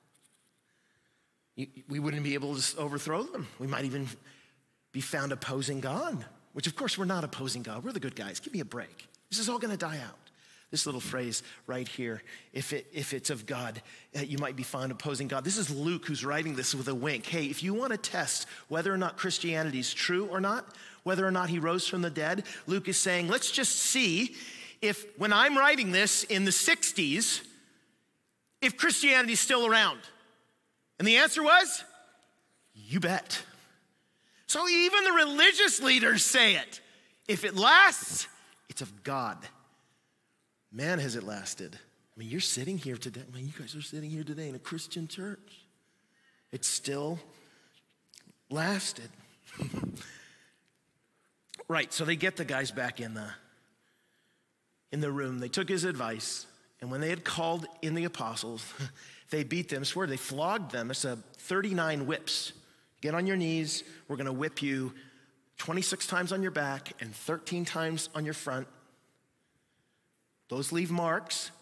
We wouldn't be able to overthrow them. We might even be found opposing God, which of course we're not opposing God. We're the good guys. Give me a break. This is all gonna die out. This little phrase right here, if it's of God, you might be found opposing God. This is Luke who's writing this with a wink. Hey, if you want to test whether or not Christianity is true or not, whether or not he rose from the dead, Luke is saying, let's just see if when I'm writing this in the 60s, if Christianity is still around. And the answer was, you bet. So even the religious leaders say it. If it lasts, it's of God. Man, has it lasted. I mean, you're sitting here today. I mean, you guys are sitting here today in a Christian church. It's still lasted. Right, so they get the guys back in the room. They took his advice, and when they had called in the apostles, they beat them. Swear, they flogged them. It's 39 whips. Get on your knees. We're going to whip you 26 times on your back and 13 times on your front. Those leave marks.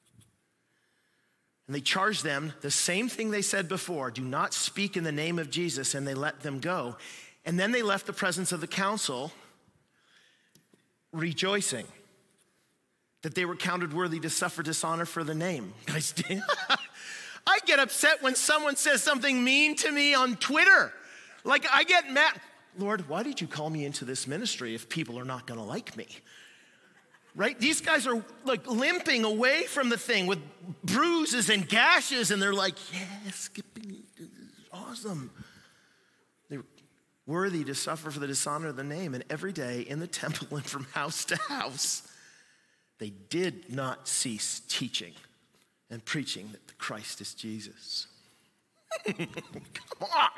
And they charged them the same thing they said before, do not speak in the name of Jesus, and they let them go. And then they left the presence of the council rejoicing that they were counted worthy to suffer dishonor for the name. Guys, I get upset when someone says something mean to me on Twitter. Like, I get mad. Lord, why did you call me into this ministry if people are not gonna like me? Right? These guys are like limping away from the thing with bruises and gashes, and they're like, yeah, skipping, this is awesome. They were worthy to suffer for the dishonor of the name, and every day in the temple and from house to house, they did not cease teaching and preaching that the Christ is Jesus. Come on.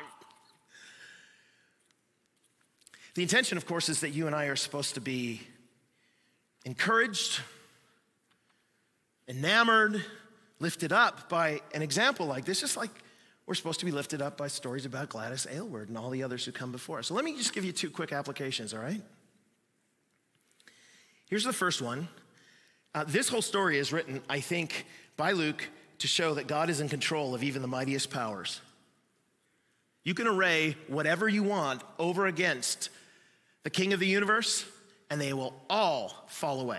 The intention, of course, is that you and I are supposed to be encouraged, enamored, lifted up by an example like this, just like we're supposed to be lifted up by stories about Gladys Aylward and all the others who come before us. So let me just give you 2 quick applications, all right? Here's the first one. This whole story is written, I think, by Luke to show that God is in control of even the mightiest powers. You can array whatever you want over against the King of the universe, and they will all fall away.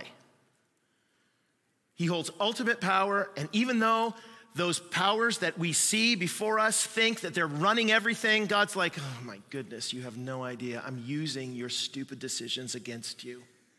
He holds ultimate power, and even though those powers that we see before us think that they're running everything, God's like, oh my goodness, you have no idea. I'm using your stupid decisions against you.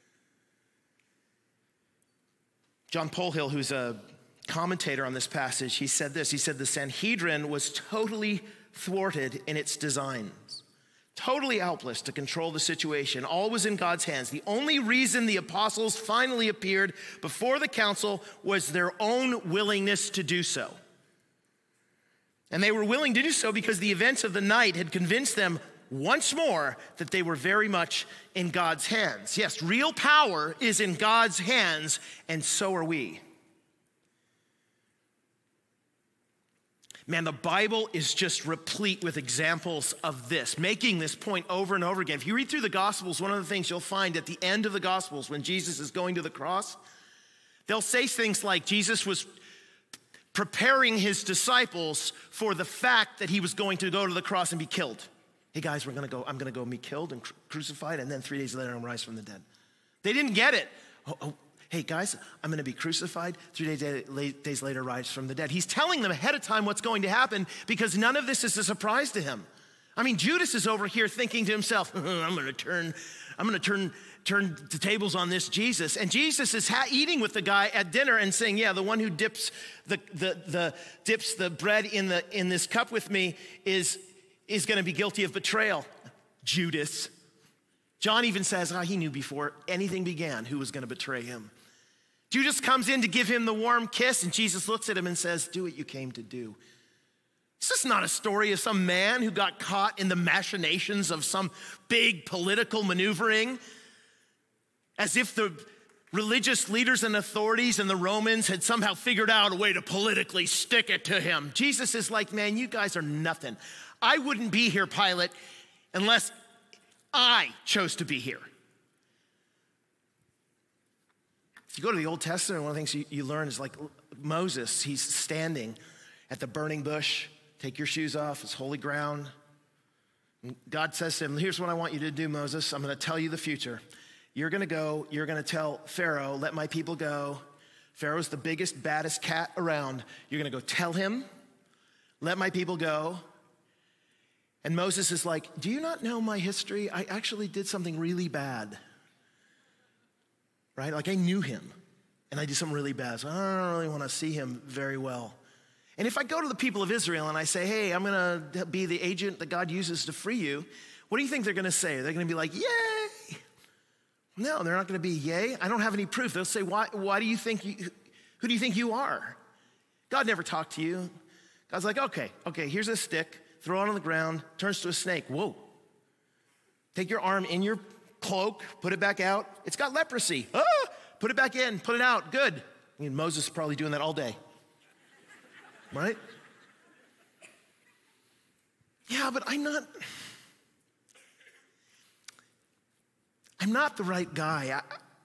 John Polhill, who's a commentator on this passage, he said this. He said, the Sanhedrin was totally thwarted in its designs, totally helpless to control the situation. All was in God's hands. The only reason the apostles finally appeared before the council was their own willingness to do so. And they were willing to do so because the events of the night had convinced them once more that they were very much in God's hands. Yes, real power is in God's hands, and so are we. Man, the Bible is just replete with examples of this, making this point over and over again. If you read through the Gospels, one of the things you'll find at the end of the Gospels when Jesus is going to the cross, they'll say things like Jesus was preparing his disciples for the fact that he was going to go to the cross and be killed. Hey guys, I'm gonna go be killed and crucified, and then 3 days later I'm gonna rise from the dead. They didn't get it. Hey guys, I'm gonna be crucified, 3 days later rise from the dead. He's telling them ahead of time what's going to happen because none of this is a surprise to him. I mean, Judas is over here thinking to himself, I'm gonna turn the tables on this Jesus. And Jesus is eating with the guy at dinner and saying, yeah, the one who dips the bread in this cup with me is gonna be guilty of betrayal. Judas. John even says, he knew before anything began who was gonna betray him. Judas comes in to give him the warm kiss, and Jesus looks at him and says, do what you came to do. This is not a story of some man who got caught in the machinations of some big political maneuvering, as if the religious leaders and authorities and the Romans had somehow figured out a way to politically stick it to him. Jesus is like, man, you guys are nothing. I wouldn't be here, Pilate, unless I chose to be here. If you go to the Old Testament, one of the things you learn is like Moses, he's standing at the burning bush. Take your shoes off, it's holy ground. And God says to him, here's what I want you to do, Moses. I'm gonna tell you the future. You're gonna go, you're gonna tell Pharaoh, let my people go. Pharaoh's the biggest, baddest cat around. You're gonna go tell him, let my people go. And Moses is like, do you not know my history? I actually did something really bad. Right? Like I knew him and I did something really bad. So I don't really want to see him very well. And if I go to the people of Israel and I say, hey, I'm gonna be the agent that God uses to free you, what do you think they're gonna say? They're gonna be like, yay. No, they're not gonna be yay. I don't have any proof. They'll say, who do you think you are? God never talked to you. God's like, okay, here's a stick. Throw it on the ground, turns to a snake. Whoa. Take your arm in your cloak, put it back out. It's got leprosy. Put it back in, put it out. Good. I mean, Moses is probably doing that all day. Right? Yeah, but I'm not the right guy.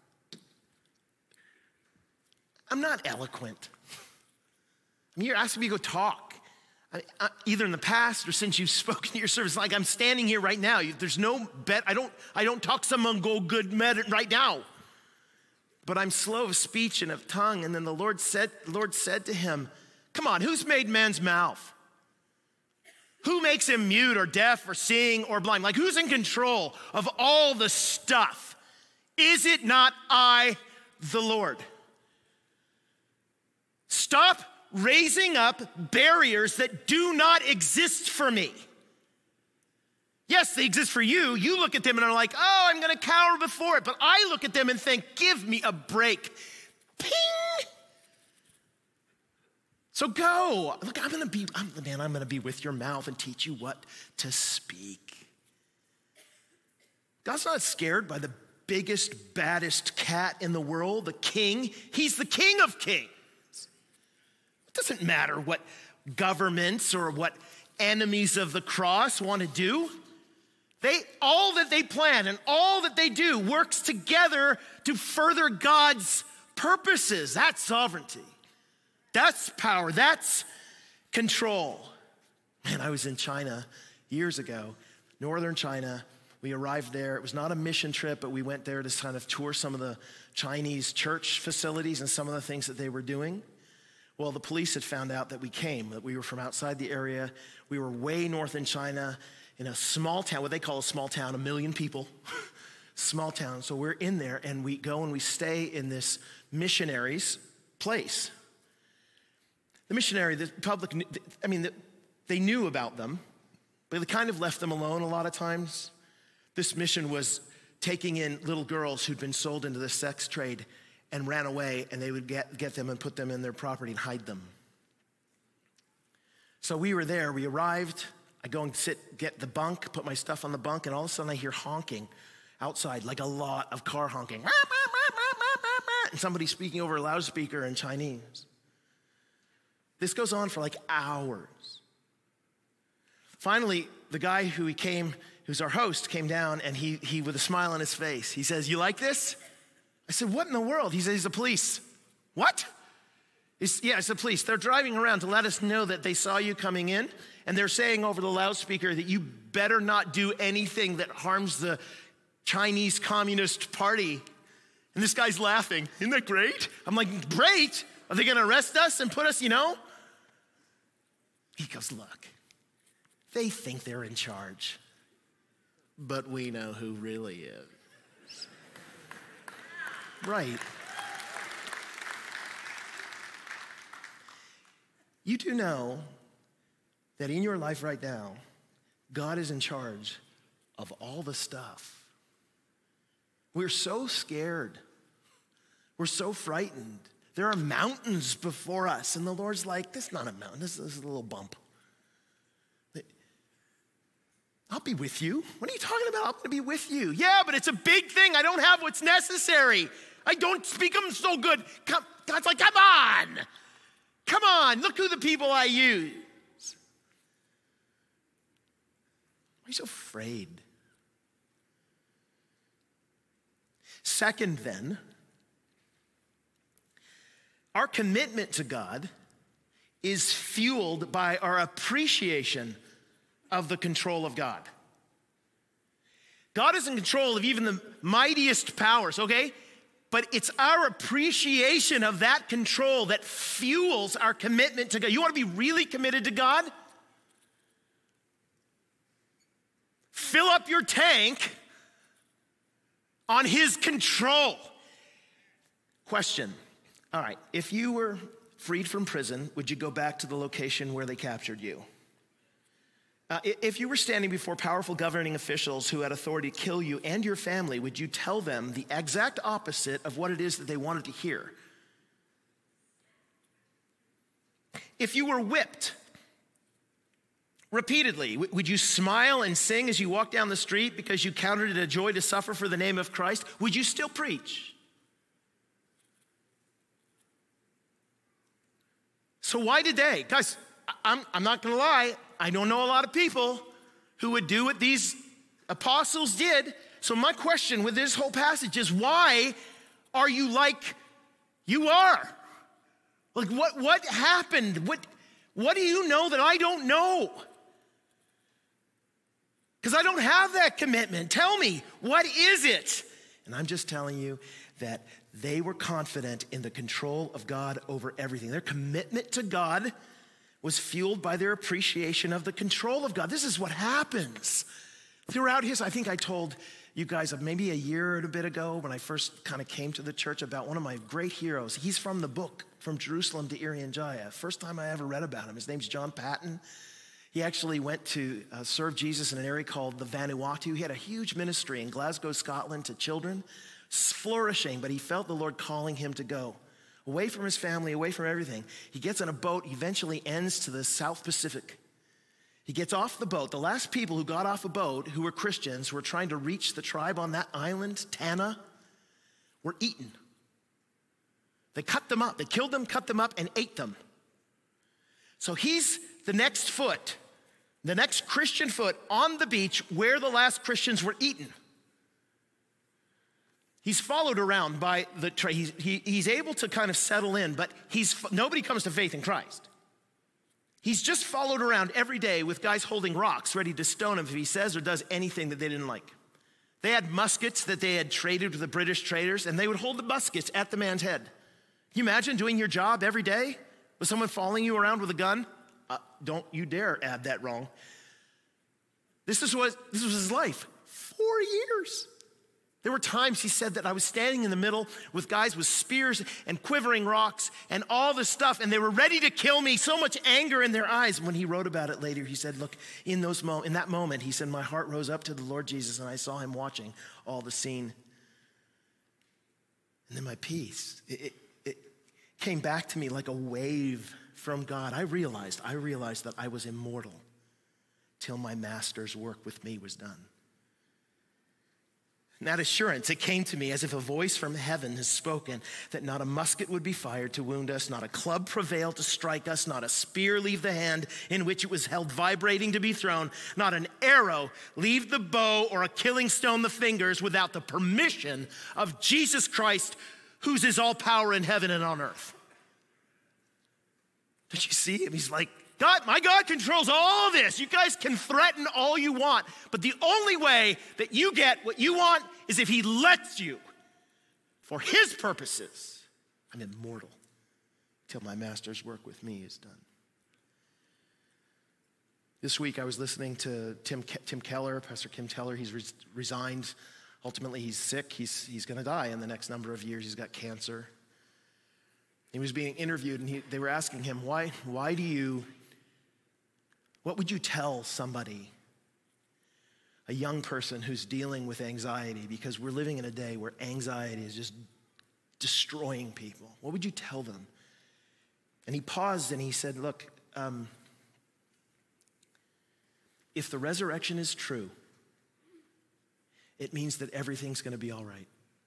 I'm not eloquent. I mean, you're asking me to go talk. Either in the past or since you've spoken to your service, like I'm standing here right now. There's no bet. I don't talk someone go good right now. But I'm slow of speech and of tongue. And then the Lord said to him, come on, who's made man's mouth? Who makes him mute or deaf or seeing or blind? Like who's in control of all the stuff? Is it not I, the Lord? Stop raising up barriers that do not exist for me. Yes, they exist for you. You look at them and are like, oh, I'm gonna cower before it. But I look at them and think, give me a break. Ping! So go. Look, I'm gonna be with your mouth and teach you what to speak. God's not scared by the biggest, baddest cat in the world, the king. He's the king of kings. It doesn't matter what governments or what enemies of the cross want to do. All that they plan and all that they do works together to further God's purposes. That's sovereignty. That's power. That's control. Man, I was in China years ago, northern China. We arrived there. It was not a mission trip, but we went there to kind of tour some of the Chinese church facilities and some of the things that they were doing. Well, the police had found out that we were from outside the area. We were way north in China in a small town, what they call a small town, 1 million people, small town. So we're in there and we go and we stay in this missionary's place. The missionary, the public, they knew about them, but they kind of left them alone a lot of times. This mission was taking in little girls who'd been sold into the sex trade and ran away, and they would get them and put them in their property and hide them. So we were there, we arrived, I go and get the bunk, put my stuff on the bunk, and all of a sudden I hear honking outside, like a lot of car honking. And somebody speaking over a loudspeaker in Chinese. This goes on for like hours. Finally, the guy who's our host, came down, and he with a smile on his face, he says, you like this? I said, what in the world? He said, he's the police. What? It's the police. They're driving around to let us know that they saw you coming in, and they're saying over the loudspeaker that you better not do anything that harms the Chinese Communist Party. And this guy's laughing. Isn't that great? I'm like, great? Are they gonna arrest us and put us, He goes, look, they think they're in charge, but we know who really is. Right. You do know that in your life right now, God is in charge of all the stuff. We're so scared. We're so frightened. There are mountains before us, and the Lord's like, this is not a mountain, this is a little bump. I'll be with you. What are you talking about? I'm gonna be with you. Yeah, but it's a big thing. I don't have what's necessary. I don't speak them so good. God's like, come on, look who the people I use. Why are you so afraid? Second, then, our commitment to God is fueled by our appreciation of the control of God. God is in control of even the mightiest powers, okay? But it's our appreciation of that control that fuels our commitment to God. You want to be really committed to God? Fill up your tank on his control. Question. All right, if you were freed from prison, would you go back to the location where they captured you? If you were standing before powerful governing officials who had authority to kill you and your family, would you tell them the exact opposite of what it is that they wanted to hear? If you were whipped repeatedly, would you smile and sing as you walk down the street because you counted it a joy to suffer for the name of Christ? Would you still preach? So why did they? Guys, I'm not gonna lie, I don't know a lot of people who would do what these apostles did. So my question with this whole passage is, why are you like you are? Like what happened? What do you know that I don't know? Because I don't have that commitment. Tell me, what is it? And I'm just telling you that they were confident in the control of God over everything. Their commitment to God was fueled by their appreciation of the control of God. This is what happens throughout history. I think I told you guys maybe a year and a bit ago when I first kind of came to the church about one of my great heroes. He's from the book, From Jerusalem to Irian Jaya. First time I ever read about him. His name's John Patton. He actually went to serve Jesus in an area called the Vanuatu. He had a huge ministry in Glasgow, Scotland to children, flourishing, but he felt the Lord calling him to go away from his family, away from everything. He gets on a boat, eventually ends to the South Pacific. He gets off the boat. The last people who got off a boat who were Christians, who were trying to reach the tribe on that island, Tanna, were eaten. They cut them up. They killed them, cut them up, and ate them. So he's the next Christian foot on the beach where the last Christians were eaten. He's followed around by the, he's able to kind of settle in, but nobody comes to faith in Christ. He's just followed around every day with guys holding rocks ready to stone him if he says or does anything that they didn't like. They had muskets that they had traded with the British traders, and they would hold the muskets at the man's head. Can you imagine doing your job every day with someone following you around with a gun? Don't you dare add that wrong. This was his life. 4 years. There were times he said that I was standing in the middle with guys with spears and quivering rocks and all this stuff, and they were ready to kill me, so much anger in their eyes. And when he wrote about it later, he said, look, in that moment, he said, my heart rose up to the Lord Jesus, and I saw him watching all the scene. And then my peace, it came back to me like a wave from God. I realized that I was immortal till my master's work with me was done. And that assurance, it came to me as if a voice from heaven has spoken that not a musket would be fired to wound us, not a club prevail to strike us, not a spear leave the hand in which it was held vibrating to be thrown, not an arrow leave the bow or a killing stone the fingers without the permission of Jesus Christ, whose is all power in heaven and on earth. Did you see him? He's like, God, my God controls all of this. You guys can threaten all you want, but the only way that you get what you want is if he lets you. For his purposes, I'm immortal till my master's work with me is done. This week I was listening to Tim Keller, Pastor Kim Keller. He's resigned. Ultimately, he's sick. He's going to die in the next number of years. He's got cancer. He was being interviewed, and they were asking him, what would you tell somebody, a young person who's dealing with anxiety, because we're living in a day where anxiety is just destroying people? What would you tell them? And he paused and he said, look, if the resurrection is true, it means that everything's going to be all right.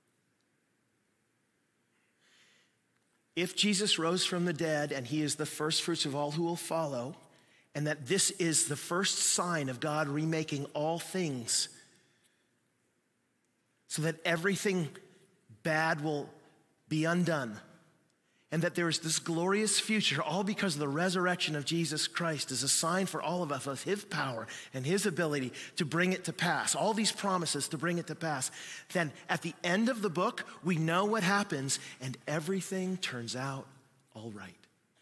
If Jesus rose from the dead and he is the first fruits of all who will follow, and that this is the first sign of God remaking all things so that everything bad will be undone and that there is this glorious future, all because of the resurrection of Jesus Christ is a sign for all of us of his power and his ability to bring it to pass, all these promises to bring it to pass, then at the end of the book, we know what happens and everything turns out all right.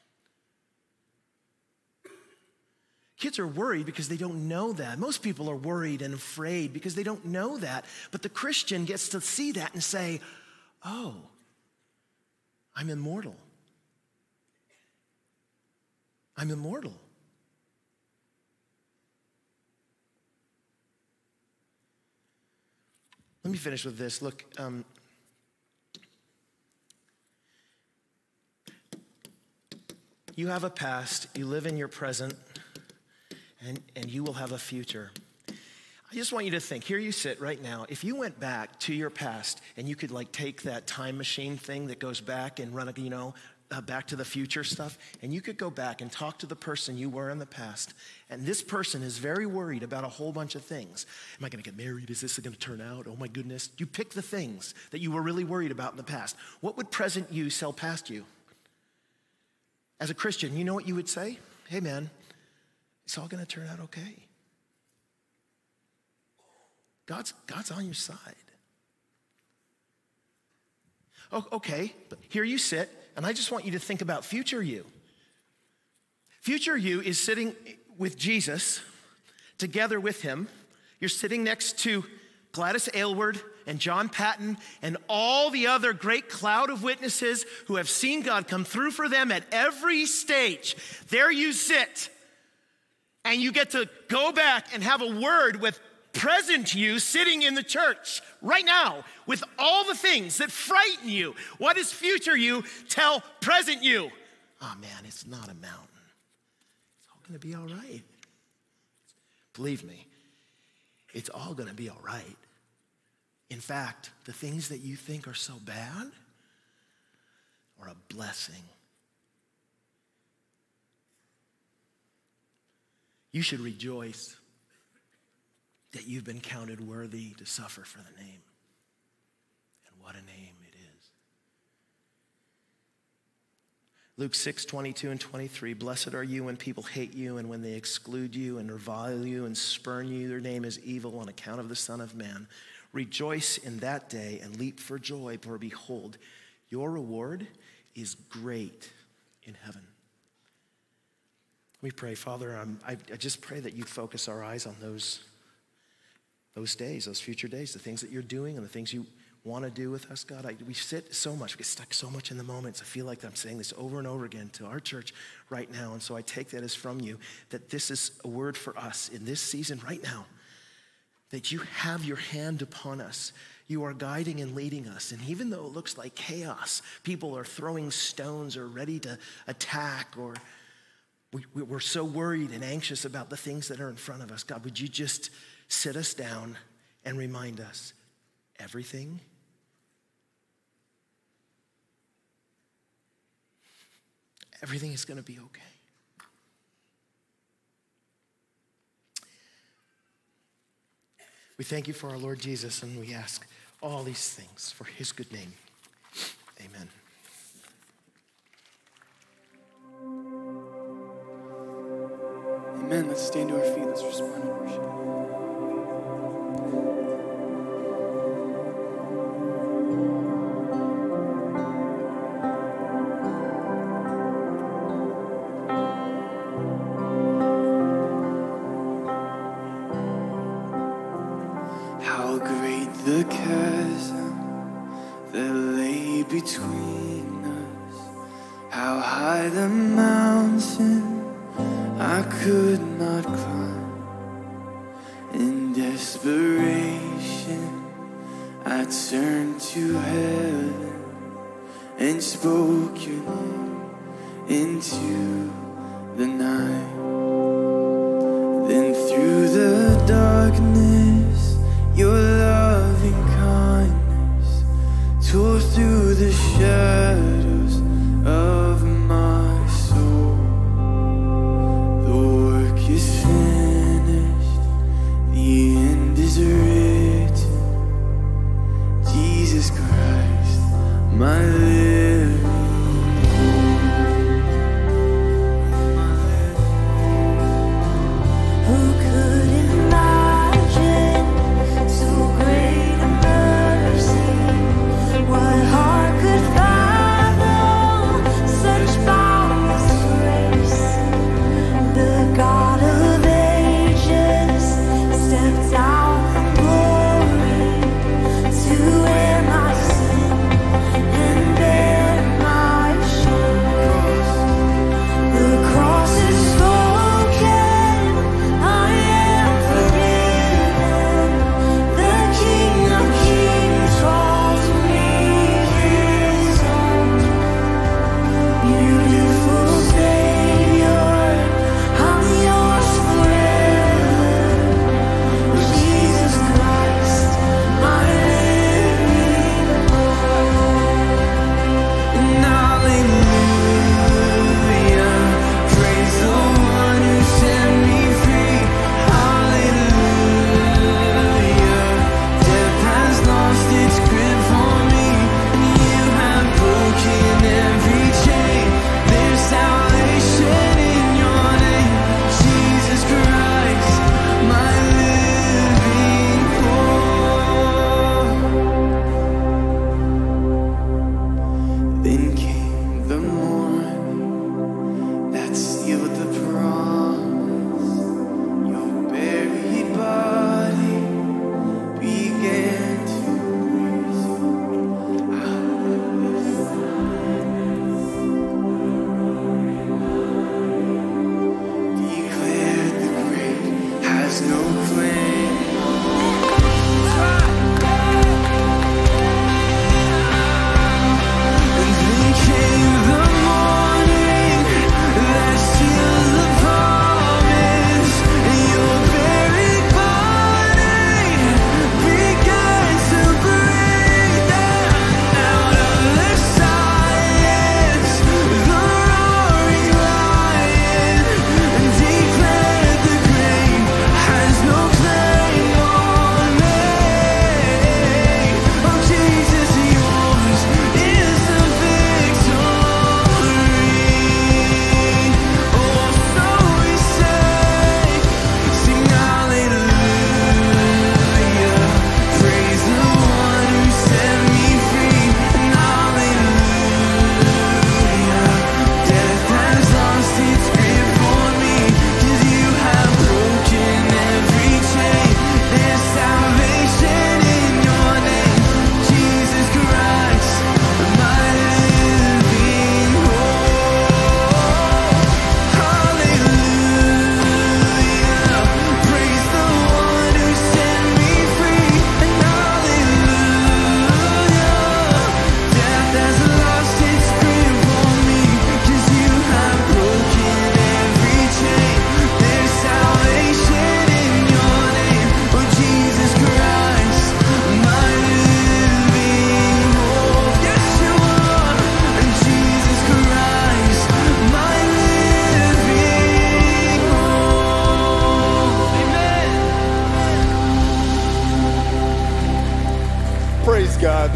Kids are worried because they don't know that. Most people are worried and afraid because they don't know that. But the Christian gets to see that and say, oh, I'm immortal. I'm immortal. Let me finish with this. Look, you have a past, you live in your present, and you will have a future. I just want you to think, here you sit right now. If you went back to your past and you could like take that time machine thing that goes back and run, back to the future stuff, and you could go back and talk to the person you were in the past, and this person is very worried about a whole bunch of things. Am I gonna get married? Is this gonna turn out? Oh my goodness. You pick the things that you were really worried about in the past. What would present you sell past you? As a Christian, you know what you would say? Hey man, it's all gonna turn out okay. God's on your side. Oh, okay, but here you sit, and I just want you to think about future you. Future you is sitting with Jesus, together with him. You're sitting next to Gladys Aylward and John Patton and all the other great cloud of witnesses who have seen God come through for them at every stage. There you sit, and you get to go back and have a word with present you sitting in the church right now with all the things that frighten you. What does future you tell present you? Oh man, it's not a mountain. It's all gonna be all right. Believe me, it's all gonna be all right. In fact, the things that you think are so bad are a blessing. You should rejoice that you've been counted worthy to suffer for the name. And what a name it is. Luke 6:22 and 23, blessed are you when people hate you and when they exclude you and revile you and spurn you. Their name is evil on account of the Son of Man. Rejoice in that day and leap for joy, for behold, your reward is great in heaven. We pray, Father, I just pray that you focus our eyes on those days, those future days, the things that you're doing and the things you want to do with us, God. We sit so much, we get stuck so much in the moments. I feel like I'm saying this over and over again to our church right now. And so I take that as from you, that this is a word for us in this season right now, that you have your hand upon us. You are guiding and leading us. And even though it looks like chaos, people are throwing stones or ready to attack, or we're so worried and anxious about the things that are in front of us, God, would you just sit us down and remind us everything is going to be okay. We thank you for our Lord Jesus, and we ask all these things for his good name. Amen. Amen. Let's stand to our feet. Let's respond in worship. How great the chasm that lay between us. How high the mountain I could not climb. In desperation, I turned to heaven and spoke your name into the night. Then through the darkness, your loving kindness tore through the shadows of my soul. The work is finished, the end is written. Jesus Christ, my living hope.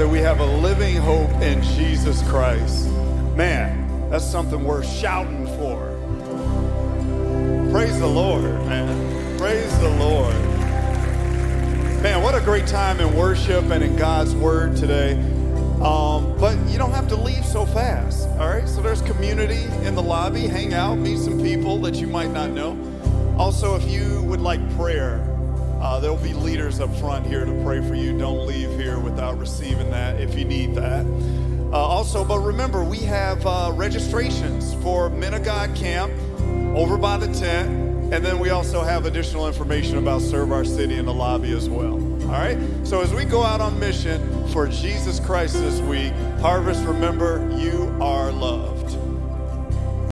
that we have a living hope in Jesus Christ. Man, that's something worth shouting for. Praise the Lord, man. Praise the Lord. Man, what a great time in worship and in God's word today. But you don't have to leave so fast, all right? So there's community in the lobby. Hang out, meet some people that you might not know. Also, if you would like prayer, there'll be leaders up front here to pray for you. Don't leave here without receiving that if you need that. But remember, we have registrations for Men of God Camp over by the tent. And then we also have additional information about Serve Our City in the lobby as well. All right? So as we go out on mission for Jesus Christ this week, Harvest, remember, you are loved.